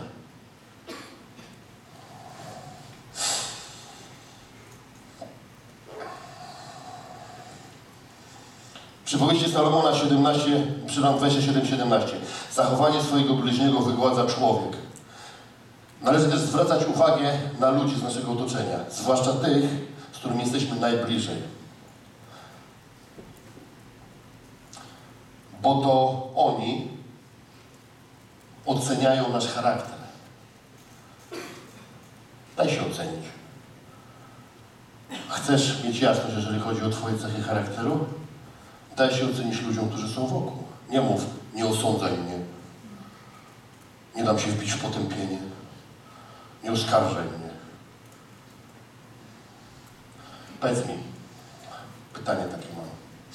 Przypowieści Salomona 27:17. Zachowanie swojego bliźniego wygładza człowiek. Należy też zwracać uwagę na ludzi z naszego otoczenia, zwłaszcza tych, z którymi jesteśmy najbliżej. Bo to oni oceniają nasz charakter. Daj się ocenić. Chcesz mieć jasność, jeżeli chodzi o Twoje cechy charakteru? Daj się ocenić ludziom, którzy są wokół. Nie mów, nie osądzaj mnie. Nie dam się wbić w potępienie. Nie oskarżaj mnie. Powiedz mi, pytanie takie mam.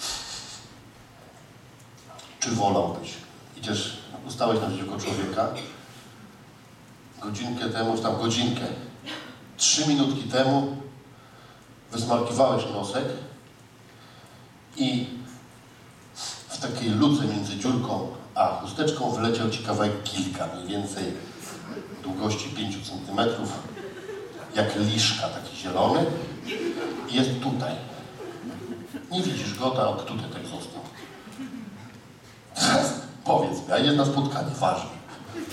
Czy wolałbyś? Idziesz, ustałeś naprzeciwko człowieka, godzinkę temu, czy tam godzinkę, 3 minutki temu wysmarkiwałeś nosek i w takiej luce między dziurką a chusteczką wyleciał ci kawałek kilka, mniej więcej długości 5 cm, jak liszka, taki zielony, i jest tutaj. Nie widzisz go, tak tutaj tak został. Teraz powiedz mi, a jest na spotkanie, ważne.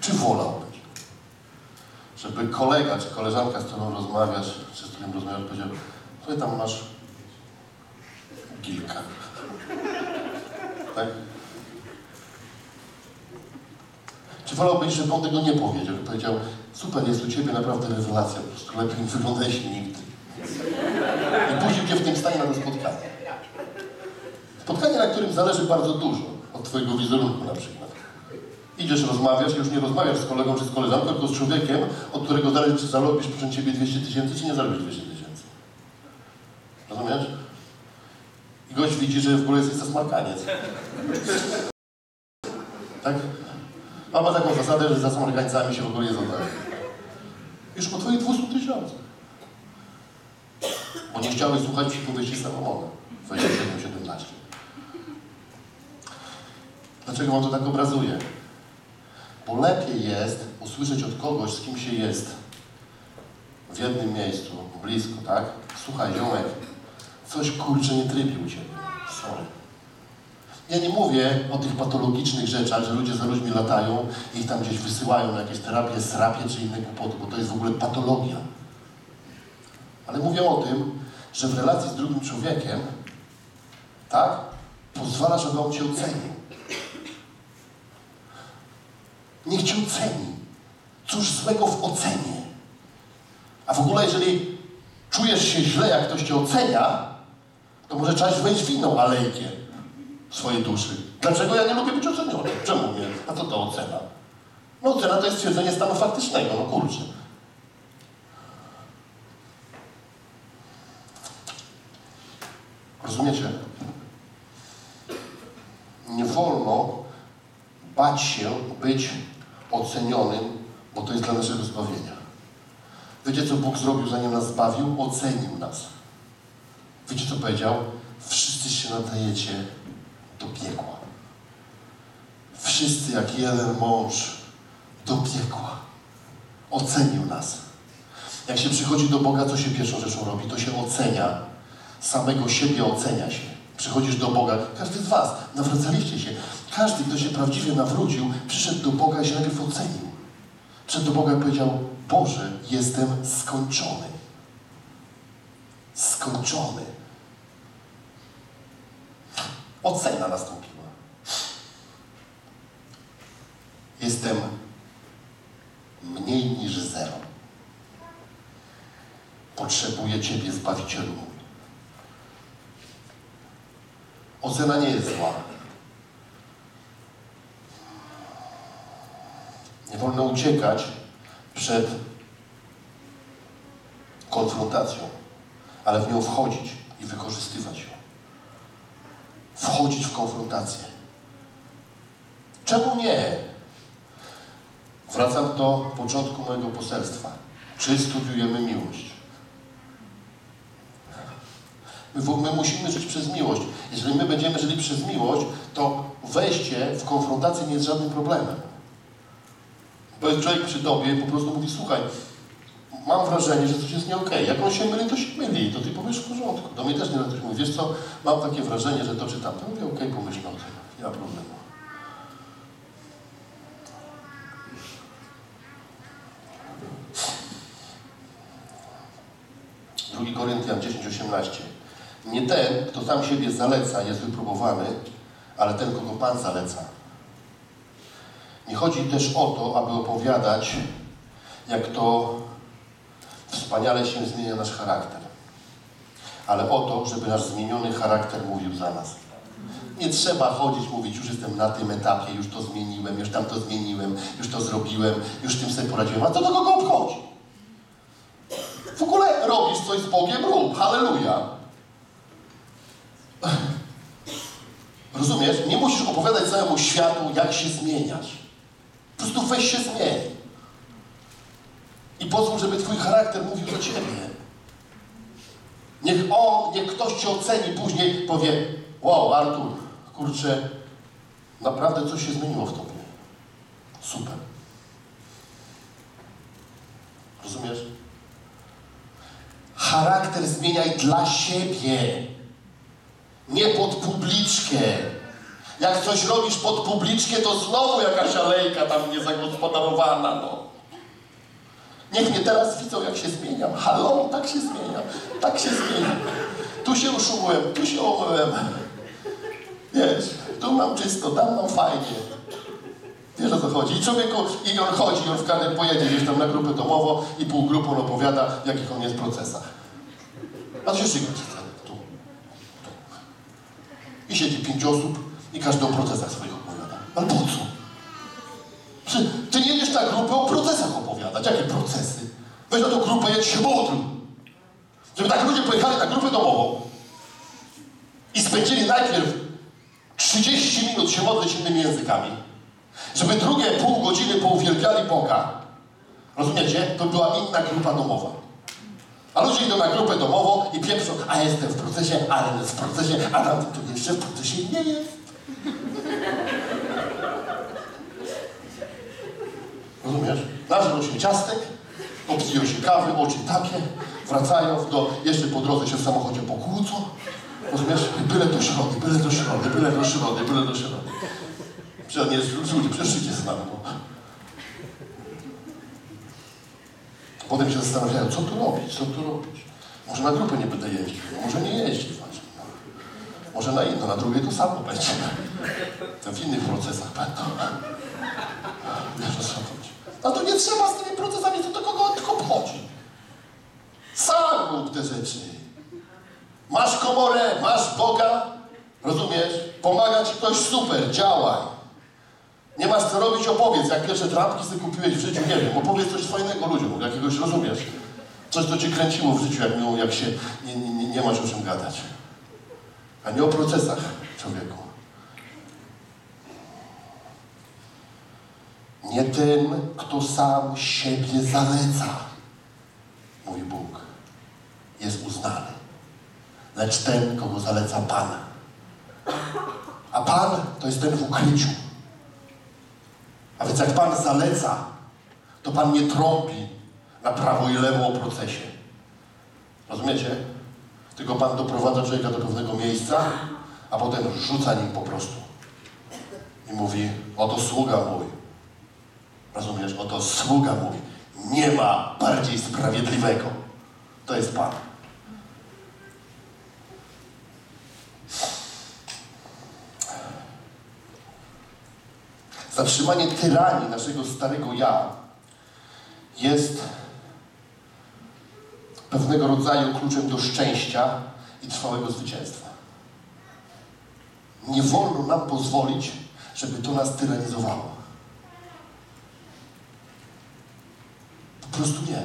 Czy wolałbyś, żeby kolega czy koleżanka, z którą rozmawiasz, czy z którym rozmawiasz, powiedział, że tam masz Gilka. Tak? Czy wolałbyś, żeby on tego nie powiedział, żeby powiedział, super, jest u ciebie naprawdę rewelacja, po prostu lepiej nie wyglądałeś nigdy. I puścił cię w tym stanie na to spotkanie. Spotkanie, na którym zależy bardzo dużo od twojego wizerunku na przykład. Idziesz, rozmawiasz, już nie rozmawiasz z kolegą czy z koleżanką, tylko z człowiekiem, od którego zależy, czy zarobisz proszę ciebie 200 000, czy nie zarobisz 200 000. Rozumiesz? I gość widzi, że w ogóle jest zasmarkaniec. Tak? A ma taką zasadę, że za smarkańcami się w ogóle nie zadaje. Już po twoich 200 000. Bo nie chciałeś słuchać przypowieści Salomona. 27:17. Dlaczego wam to tak obrazuje? Bo lepiej jest usłyszeć od kogoś, z kim się jest w jednym miejscu, blisko, tak? Słuchaj, ziomek, coś kurczę nie trybi u ciebie. Sorry. Ja nie mówię o tych patologicznych rzeczach, że ludzie za ludźmi latają i ich tam gdzieś wysyłają na jakieś terapie, srapie czy inne głupoty, bo to jest w ogóle patologia. Ale mówię o tym, że w relacji z drugim człowiekiem, tak, pozwala, żeby on cię ocenił. Niech cię oceni. Cóż złego w ocenie? A w ogóle, jeżeli czujesz się źle, jak ktoś cię ocenia, to może trzeba wejść w inną alejkę swojej duszy. Dlaczego ja nie lubię być oceniony? Czemu nie? A co to ocena? No ocena to jest stwierdzenie stanu faktycznego, no kurczę. Rozumiecie? Nie wolno bać się być ocenionym, bo to jest dla naszego zbawienia. Wiecie, co Bóg zrobił, zanim nas zbawił? Ocenił nas. Wiecie, co powiedział? Wszyscy się nadajecie do piekła. Wszyscy jak jeden mąż do piekła. Ocenił nas. Jak się przychodzi do Boga, co się pierwszą rzeczą robi? To się ocenia. Samego siebie ocenia się. Przychodzisz do Boga, każdy z was, nawracaliście się. Każdy, kto się prawdziwie nawrócił, przyszedł do Boga i się najpierw ocenił. Przyszedł do Boga i powiedział, Boże, jestem skończony. Skończony. Ocena nastąpiła. Jestem mniej niż zero. Potrzebuję Ciebie, Zbawicielu mój. Ocena nie jest zła. Nie wolno uciekać przed konfrontacją, ale w nią wchodzić i wykorzystywać ją. Wchodzić w konfrontację. Czemu nie? Wracam do początku mojego poselstwa. Czy studiujemy miłość? My musimy żyć przez miłość. Jeżeli my będziemy żyli przez miłość, to wejście w konfrontację nie jest żadnym problemem. Bo jest człowiek przy tobie po prostu mówi, słuchaj, mam wrażenie, że coś jest nie okej. Jak on się myli, to się myli. To ty powiesz w porządku. Do mnie też nie ktoś mówi, wiesz co, mam takie wrażenie, że to czy tamto. Mówię, okej, pomyśl o tym. Nie ma problemu. Drugi Koryntian 10:18. Nie ten, kto sam siebie zaleca, jest wypróbowany, ale ten, kogo Pan zaleca. Nie chodzi też o to, aby opowiadać, jak to wspaniale się zmienia nasz charakter, ale o to, żeby nasz zmieniony charakter mówił za nas. Nie trzeba chodzić, mówić, już jestem na tym etapie, już to zmieniłem, już tam to zmieniłem, już to zrobiłem, już tym sobie poradziłem. A co do kogo obchodzi? W ogóle robisz coś z Bogiem, rób, halleluja. Rozumiesz? Nie musisz opowiadać całemu światu, jak się zmieniasz. Po prostu weź się zmień. I pozwól, żeby twój charakter mówił do ciebie. Niech ktoś cię oceni później, powie, wow, Artur, kurczę, naprawdę coś się zmieniło w tobie. Super. Rozumiesz? Charakter zmieniaj dla siebie. Nie pod publiczkę. Jak coś robisz pod publiczkę, to znowu jakaś alejka tam niezagospodarowana, no. Niech mnie teraz widzą, jak się zmieniam. Halo, tak się zmieniam, tak się zmieniam. Tu się uszumłem, tu się umyłem. Wiesz, tu mam czysto, tam mam fajnie. Wiesz, o co chodzi. I człowieku, i on chodzi, i on w każdym pojedzie gdzieś tam na grupę domową i pół grupą opowiada, w jakich on jest procesach. A to się szykać chce. Tu. I siedzi 5 osób i każdy o procesach swoich opowiada. Ale po co? Ty nie jedziesz na grupę o procesach opowiadać. Jakie procesy? Weź na tą grupę, jedź się modl. Żeby tak ludzie pojechali na grupę domową i spędzili najpierw 30 minut się modlić innymi językami, żeby drugie pół godziny pouwielbiali Boga. Rozumiecie? To była inna grupa domowa. A ludzie idą na grupę domową i pieprzą, a ja jestem w procesie, ale jest w procesie, a tam to jeszcze w procesie nie jest. Rozumiesz? Nażrą się ciastek, obciją się kawy, oczy takie, wracają, jeszcze po drodze się w samochodzie pokłócą. Rozumiesz? Byle do środy, byle do środy, byle do środy, byle do środy. Przecież nie jest ludzie, przecież życie znam. No. Potem się zastanawiają, co tu robić, co tu robić. Może na grupę nie będę jeździł, no może nie jeździć właśnie. No. Może na inno, na drugiej to samo będzie. To w innych procesach będą. Wiesz, o co chodzi. A to nie trzeba z tymi procesami, to kogo tylko obchodzi. Sam rób te rzeczy. Masz komorę, masz Boga, rozumiesz? Pomaga ci ktoś, super, działaj. Nie masz co robić, opowiedz. Jak pierwsze trampki sobie kupiłeś w życiu, nie wiem, opowiedz coś fajnego ludziom, jakiegoś, rozumiesz? Coś, co cię kręciło w życiu, jak się nie masz o czym gadać. A nie o procesach, człowieku. Nie ten, kto sam siebie zaleca, mówi Bóg, jest uznany. Lecz ten, kogo zaleca Pan. A Pan to jest ten w ukryciu. A więc jak Pan zaleca, to Pan nie trąbi na prawo i lewo o procesie. Rozumiecie? Tylko Pan doprowadza człowieka do pewnego miejsca, a potem rzuca nim po prostu. I mówi, oto sługa mój. Rozumiesz? Oto sługa mój. Nie ma bardziej sprawiedliwego. To jest Pan. Zatrzymanie tyranii naszego starego ja jest pewnego rodzaju kluczem do szczęścia i trwałego zwycięstwa. Nie wolno nam pozwolić, żeby to nas tyranizowało. Po prostu nie.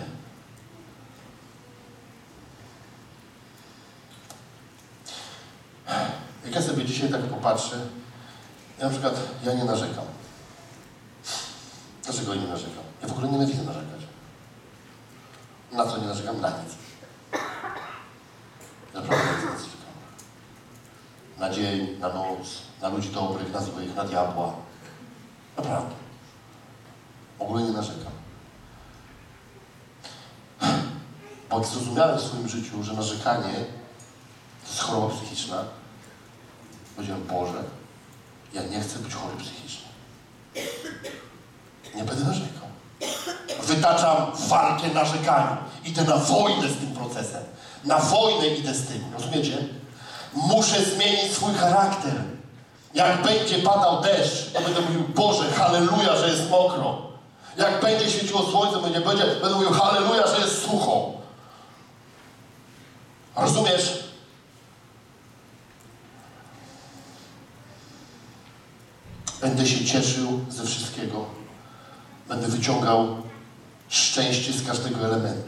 Jak ja sobie dzisiaj tak popatrzę, ja na przykład, ja nie narzekam. Dlaczego nie narzekam? Ja w ogóle nienawidzę narzekać. Na co nie narzekam? Na nic. Naprawdę nie narzekam. Na dzień, na noc, na ludzi dobrych, na złych, na diabła. Naprawdę. W ogóle nie narzekam. Bo jak zrozumiałem w swoim życiu, że narzekanie to jest choroba psychiczna, powiedziałem, Boże, ja nie chcę być chory psychicznie. Nie będę narzekał. Wytaczam walkę narzekaniu. Idę na wojnę z tym procesem. Na wojnę idę z tym. Rozumiecie? Muszę zmienić swój charakter. Jak będzie padał deszcz, to będę mówił, Boże, halleluja, że jest mokro. Jak będzie świeciło słońce, będę mówił, halleluja, że jest sucho. Rozumiesz? Będę się cieszył ze wszystkiego. Będę wyciągał szczęście z każdego elementu.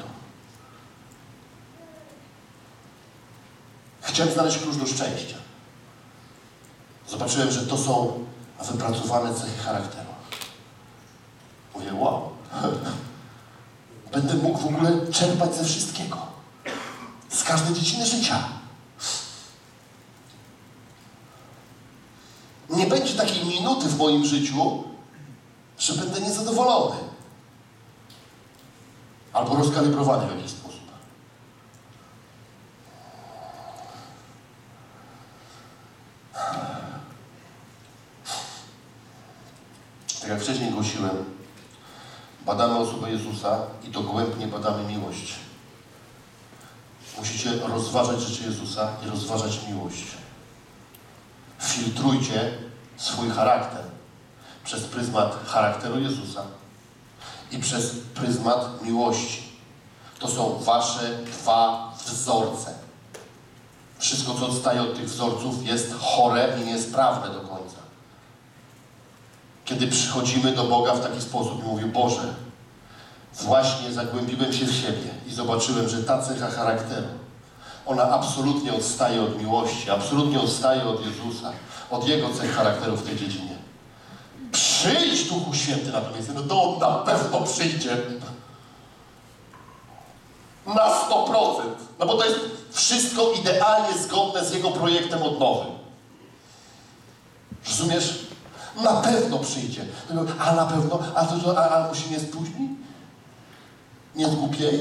Chciałem znaleźć klucz do szczęścia. Zobaczyłem, że to są wypracowane cechy charakteru. Mówię, wow. Będę mógł w ogóle czerpać ze wszystkiego. Z każdej dziedziny życia. Nie będzie takiej minuty w moim życiu, że będę niezadowolony. Albo rozkalibrowany w jakiś sposób. Tak jak wcześniej głosiłem, badamy osobę Jezusa i dogłębnie badamy miłość. Musicie rozważać rzeczy Jezusa i rozważać miłość. Filtrujcie swój charakter przez pryzmat charakteru Jezusa i przez pryzmat miłości. To są wasze dwa wzorce. Wszystko, co odstaje od tych wzorców, jest chore i niesprawne do końca. Kiedy przychodzimy do Boga w taki sposób i mówię: Boże, właśnie zagłębiłem się w siebie i zobaczyłem, że ta cecha charakteru, ona absolutnie odstaje od miłości, absolutnie odstaje od Jezusa, od Jego cech charakteru w tej dziedzinie. Przyjdź, Duchu Święty, na to miejsce. No to On na pewno przyjdzie. Na 100%. No bo to jest wszystko idealnie zgodne z Jego projektem odnowy. Rozumiesz? Na pewno przyjdzie. A na pewno? A mu się nie spóźni? Nie zgłupieje?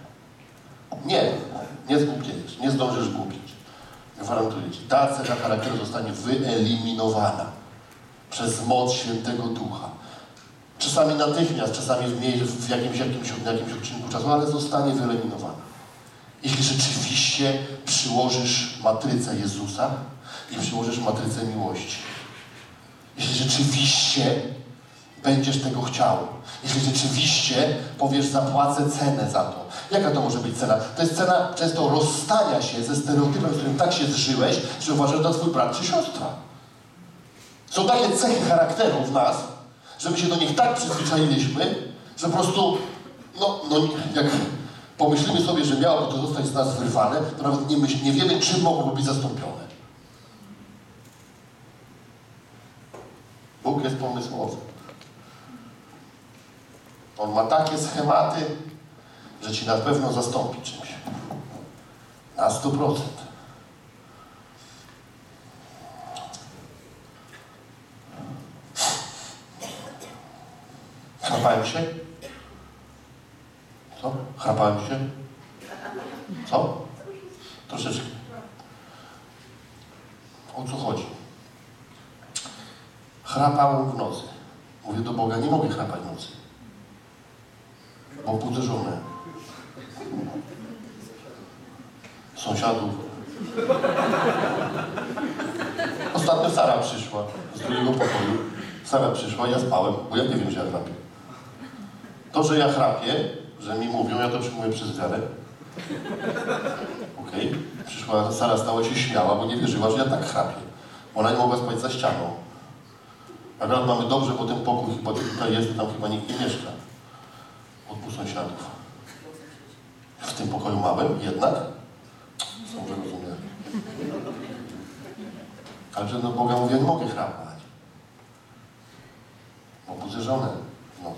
Nie zgłupiejesz. Nie zdążysz głupieć. Gwarantuję ci. Ta cecha charakteru zostanie wyeliminowana przez moc Świętego Ducha. Czasami natychmiast, czasami w jakimś odcinku czasu, ale zostanie wyeliminowana. Jeśli rzeczywiście przyłożysz matrycę Jezusa i przyłożysz matrycę miłości. Jeśli rzeczywiście będziesz tego chciał. Jeśli rzeczywiście powiesz: zapłacę cenę za to. Jaka to może być cena? To jest cena często rozstania się ze stereotypem, z którym tak się zżyłeś, że uważasz, że to twój brat czy siostra. Są takie cechy charakteru w nas, że my się do nich tak przyzwyczailiśmy, że po prostu, jak pomyślimy sobie, że miałoby to zostać z nas wyrwane, to nawet nie wiemy, czym mogłoby być zastąpione. Bóg jest pomysłowy. On ma takie schematy, że ci na pewno zastąpi czymś. Na 100%. Chrapałem się? Co? Chrapałem się? Co? Troszeczkę. O co chodzi? Chrapałem w nocy. Mówię do Boga: nie mogę chrapać w nocy, bo budzę żonę, sąsiadów. Ostatnio Sara przyszła z drugiego pokoju. Sara przyszła, ja spałem, bo ja nie wiem, że ja chrapię. To, że ja chrapię, że mi mówią, ja to przyjmuję przez wiarę. Okej? Przyszła Sara, stała się śmiała, bo nie wierzyła, że ja tak chrapię. Ona nie mogła spać za ścianą. Akurat mamy dobrze, bo ten pokój chyba tutaj jest, tam chyba nikt nie mieszka. Od 2 sąsiadów. W tym pokoju małym jednak? Może rozumiem. Ale że do Boga mówię: nie mogę chrapać. Bo budzę żonę w nocy.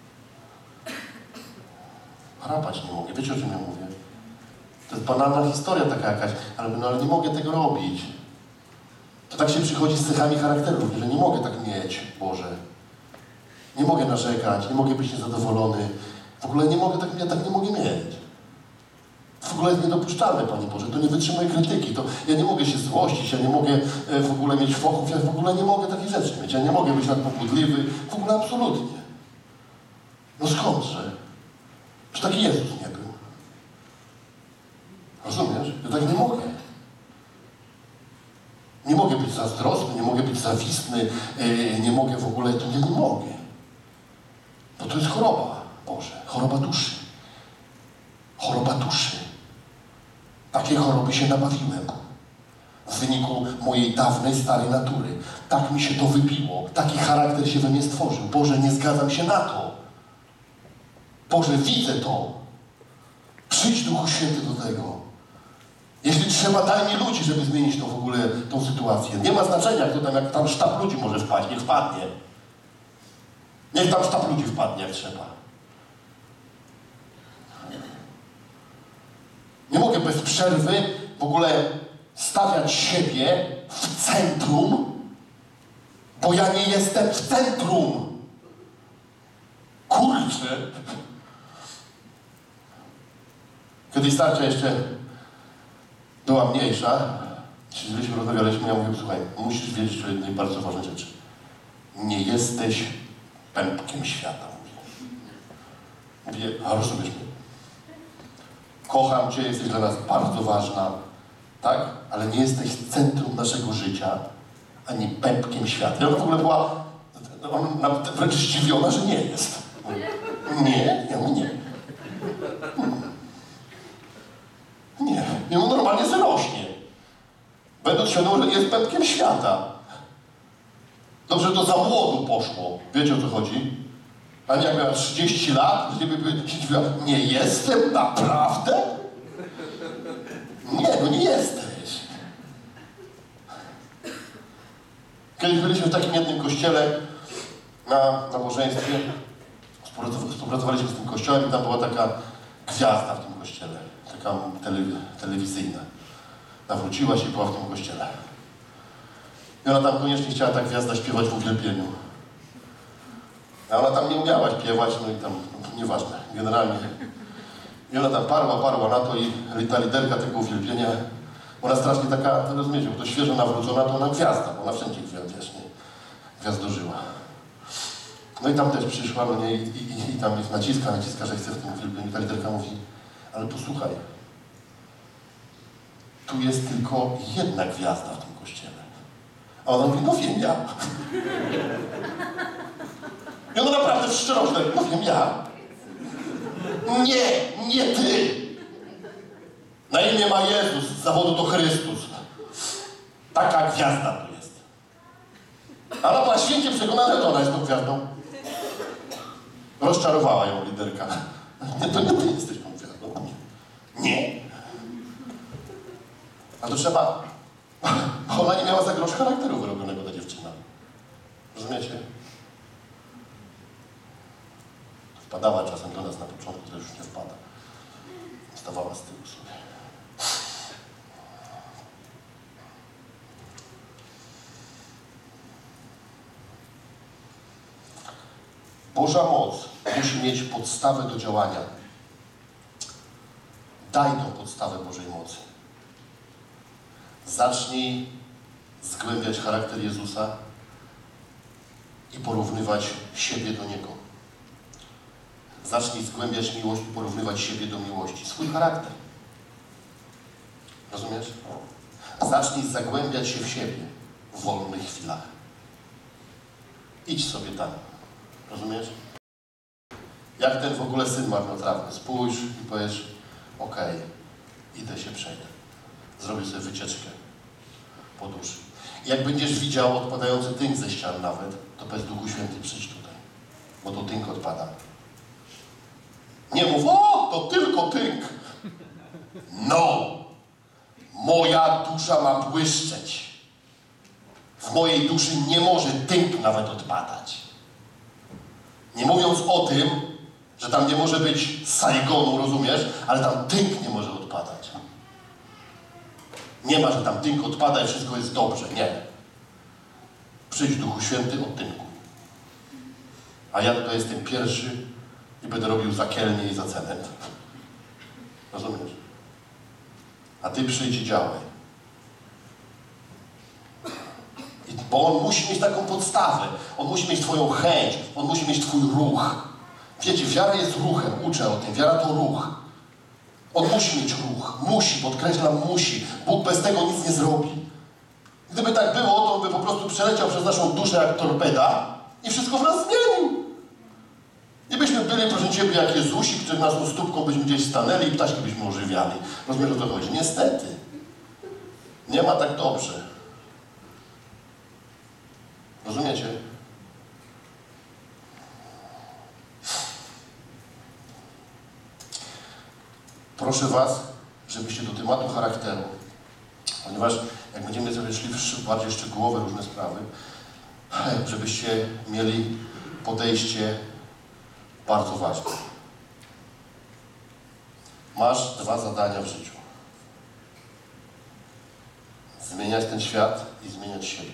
Chrapać nie mogę. Wiecie, o czym ja mówię? To jest banalna historia taka jakaś, ale nie mogę tego robić. To tak się przychodzi z cechami charakteru, że nie mogę tak mieć, Boże. Nie mogę narzekać, nie mogę być niezadowolony. W ogóle nie mogę ja tak nie mogę mieć. W ogóle jest niedopuszczalne, Panie Boże. To nie wytrzymuje krytyki. To ja nie mogę się złościć, ja nie mogę w ogóle mieć fochów, ja w ogóle nie mogę takich rzeczy mieć. Ja nie mogę być nadpobudliwy. W ogóle absolutnie. No skądże? Że taki Jezus nie był. Rozumiesz? Ja tak nie mogę. Nie mogę być zazdrosny, nie mogę być zawistny, nie mogę w ogóle, to nie mogę. Bo to jest choroba, Boże, choroba duszy. Choroba duszy. Takiej choroby się nabawiłem. W wyniku mojej dawnej, starej natury. Tak mi się to wybiło. Taki charakter się we mnie stworzył. Boże, nie zgadzam się na to. Boże, widzę to. Przyjdź, Duchu Święty, do tego. Jeśli trzeba, daj mi ludzi, żeby zmienić to w ogóle, tą sytuację. Nie ma znaczenia, kto tam, jak tam sztab ludzi może wpaść, niech wpadnie. Niech tam sztab ludzi wpadnie, jak trzeba. Nie mogę bez przerwy w ogóle stawiać siebie w centrum, bo ja nie jestem w centrum. Kurczę. Kiedyś starcia jeszcze była mniejsza, siedzieliśmy, rozmawialiśmy, ja mówię: słuchaj, musisz wiedzieć o jednej bardzo ważnej rzeczy. Nie jesteś pępkiem świata, mówię, a rozumiesz mnie? Kocham Cię, jesteś dla nas bardzo ważna, tak? Ale nie jesteś centrum naszego życia, ani pępkiem świata. I ona w ogóle była wręcz zdziwiona, że nie jest. Nie, ja mówię, nie. Nie, i on normalnie zarośnie. Będąc świadomym, że nie jest pępkiem świata. Dobrze, to za młodu poszło. Wiecie, o co chodzi? A nie jak miała 30 lat, gdzie by się dziwiła, nie jestem? Naprawdę? Nie, no nie jesteś. Kiedyś byliśmy w takim jednym kościele na nabożeństwie. Współpracowaliśmy z tym kościołem i tam była taka gwiazda w tym kościele. Taka telewizyjna. Nawróciła się i była w tym kościele. I ona tam koniecznie chciała ta gwiazda śpiewać w uwielbieniu. A ona tam nie umiała śpiewać, no i tam, nieważne, generalnie. I ona tam parła na to i ta liderka tego uwielbienia, ona strasznie taka, rozumiecie, bo to świeżo nawrócona, to ona gwiazda, bo ona wszędzie gwiazdożyła. No i tam też przyszła, no nie, i tam jest naciska, że chce w tym uwielbieniu. Ta liderka mówi, ale posłuchaj, tu jest tylko jedna gwiazda w tym kościele. A ona mówi, no wiem ja. I ona naprawdę w szczerości, no wiem ja. Nie ty. Na imię ma Jezus, z zawodu to Chrystus. Taka gwiazda tu jest. A ona była święcie przekonana, że ona jest tą gwiazdą. Rozczarowała ją liderka. Nie, to nie ty jesteś tą gwiazdą. Nie. A to trzeba... Bo ona nie miała za grosz charakteru wyrobionego, ta dziewczyna. Rozumiecie? Wpadała czasem do nas na początku, to już nie wpada. Stawała z tyłu sobie. Boża moc musi mieć podstawę do działania. Daj tą podstawę Bożej mocy. Zacznij zgłębiać charakter Jezusa i porównywać siebie do Niego. Zacznij zgłębiać miłość i porównywać siebie do miłości. Swój charakter. Rozumiesz? Zacznij zagłębiać się w siebie w wolnych chwilach. Idź sobie tam. Rozumiesz? Jak ten w ogóle syn marnotrawny. Spójrz i powiesz, okej, idę się przejdę. Zrobię sobie wycieczkę po duszy. I jak będziesz widział odpadający tynk ze ścian nawet, to bez Duchu Święty przyjdź tutaj. Bo to tynk odpada. Nie mów, o, to tylko tynk. No. Moja dusza ma błyszczeć. W mojej duszy nie może tynk nawet odpadać. Nie mówiąc o tym, że tam nie może być Saigonu, rozumiesz? Ale tam tynk nie może odpadać. Nie ma, że tam tynk odpada i wszystko jest dobrze. Nie. Przyjdź Duchu Święty, odtynkuj. A ja tutaj jestem pierwszy i będę robił za kielnię i za cement. Rozumiesz? A ty przyjdź i działaj. Bo on musi mieć taką podstawę. On musi mieć twoją chęć. On musi mieć twój ruch. Wiecie, wiara jest ruchem. Uczę o tym. Wiara to ruch. On musi mieć ruch. Musi, podkreślam, musi. Bóg bez tego nic nie zrobi. Gdyby tak było, to on by po prostu przeleciał przez naszą duszę jak torpeda i wszystko w nas zmienił. I byśmy byli, proszę Ciebie, jak Jezusi, którzy nas stópką byśmy gdzieś stanęli i ptaszki byśmy ożywiali. Rozumiesz, o co chodzi? Niestety. Nie ma tak dobrze. Rozumiecie? Proszę Was, żebyście do tematu charakteru, ponieważ jak będziemy sobie szli w bardziej szczegółowe różne sprawy, żebyście mieli podejście bardzo ważne. Masz 2 zadania w życiu. Zmieniać ten świat i zmieniać siebie.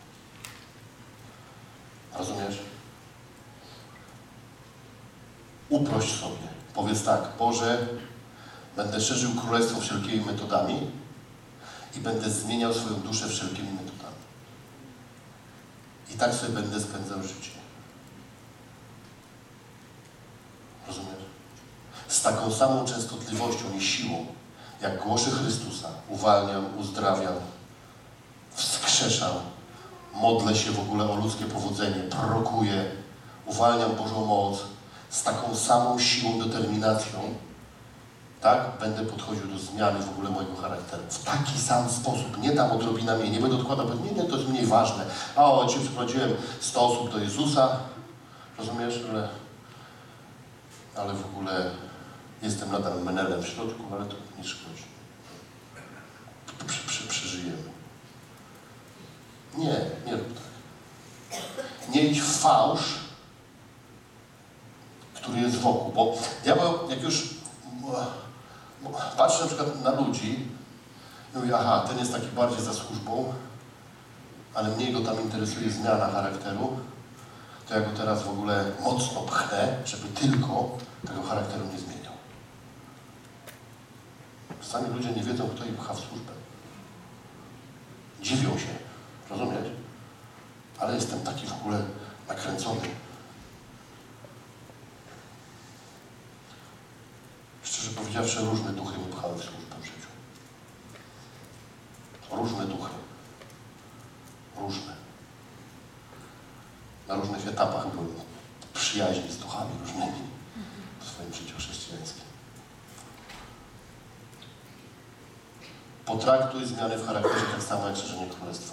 Rozumiesz? Uprość sobie. Powiedz tak, Boże, będę szerzył królestwo wszelkimi metodami i będę zmieniał swoją duszę wszelkimi metodami. I tak sobie będę spędzał życie. z taką samą częstotliwością i siłą, jak głoszę Chrystusa, uwalniam, uzdrawiam, wskrzeszam, modlę się w ogóle o ludzkie powodzenie, prorokuję, uwalniam Bożą moc, z taką samą siłą, determinacją, tak, będę podchodził do zmiany w ogóle mojego charakteru. W taki sam sposób. Nie tam odrobina mniej. Nie będę odkładał, bo nie, to jest mniej ważne. Dzisiaj przyprowadziłem 100 osób do Jezusa. Rozumiesz? Ale w ogóle jestem nadal menelem w środku, ale to nie szkodzi. Przeżyjemy. Nie rób tak. Nie idź w fałsz, który jest wokół. Bo diabeł, jak już patrzę na przykład na ludzi i mówię, ten jest taki bardziej za służbą, ale mniej go tam interesuje zmiana charakteru, to ja go teraz w ogóle mocno pchnę, żeby tylko tego charakteru nie zmieniał. Czasami ludzie nie wiedzą, kto ich pcha w służbę. Dziwią się, rozumiesz? Ale jestem taki w ogóle nakręcony. Szczerze powiedziawszy, różne duchy mnie pchały w służbę w życiu. Różne duchy. Różne. Na różnych etapach byłem przyjaźni z duchami różnymi w swoim życiu chrześcijańskim. Potraktuj zmiany w charakterze tak samo jak szerzenie królestwa.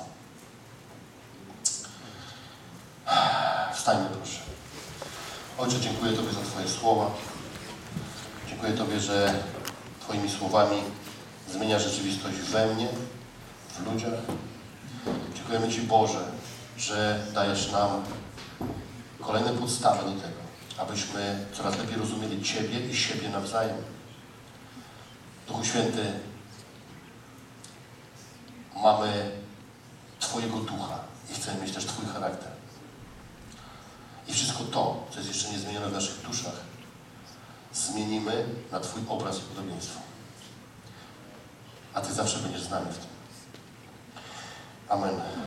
Wstańmy proszę. Ojcze, dziękuję Tobie za Twoje słowa. Dziękuję Tobie, że Twoimi słowami zmienia rzeczywistość we mnie, w ludziach. Dziękujemy Ci, Boże, że dajesz nam kolejne podstawy do tego, abyśmy coraz lepiej rozumieli Ciebie i siebie nawzajem. Duchu Święty, mamy Twojego ducha i chcemy mieć też Twój charakter. I wszystko to, co jest jeszcze niezmienione w naszych duszach, zmienimy na Twój obraz i podobieństwo. A Ty zawsze będziesz z nami w tym. Amen.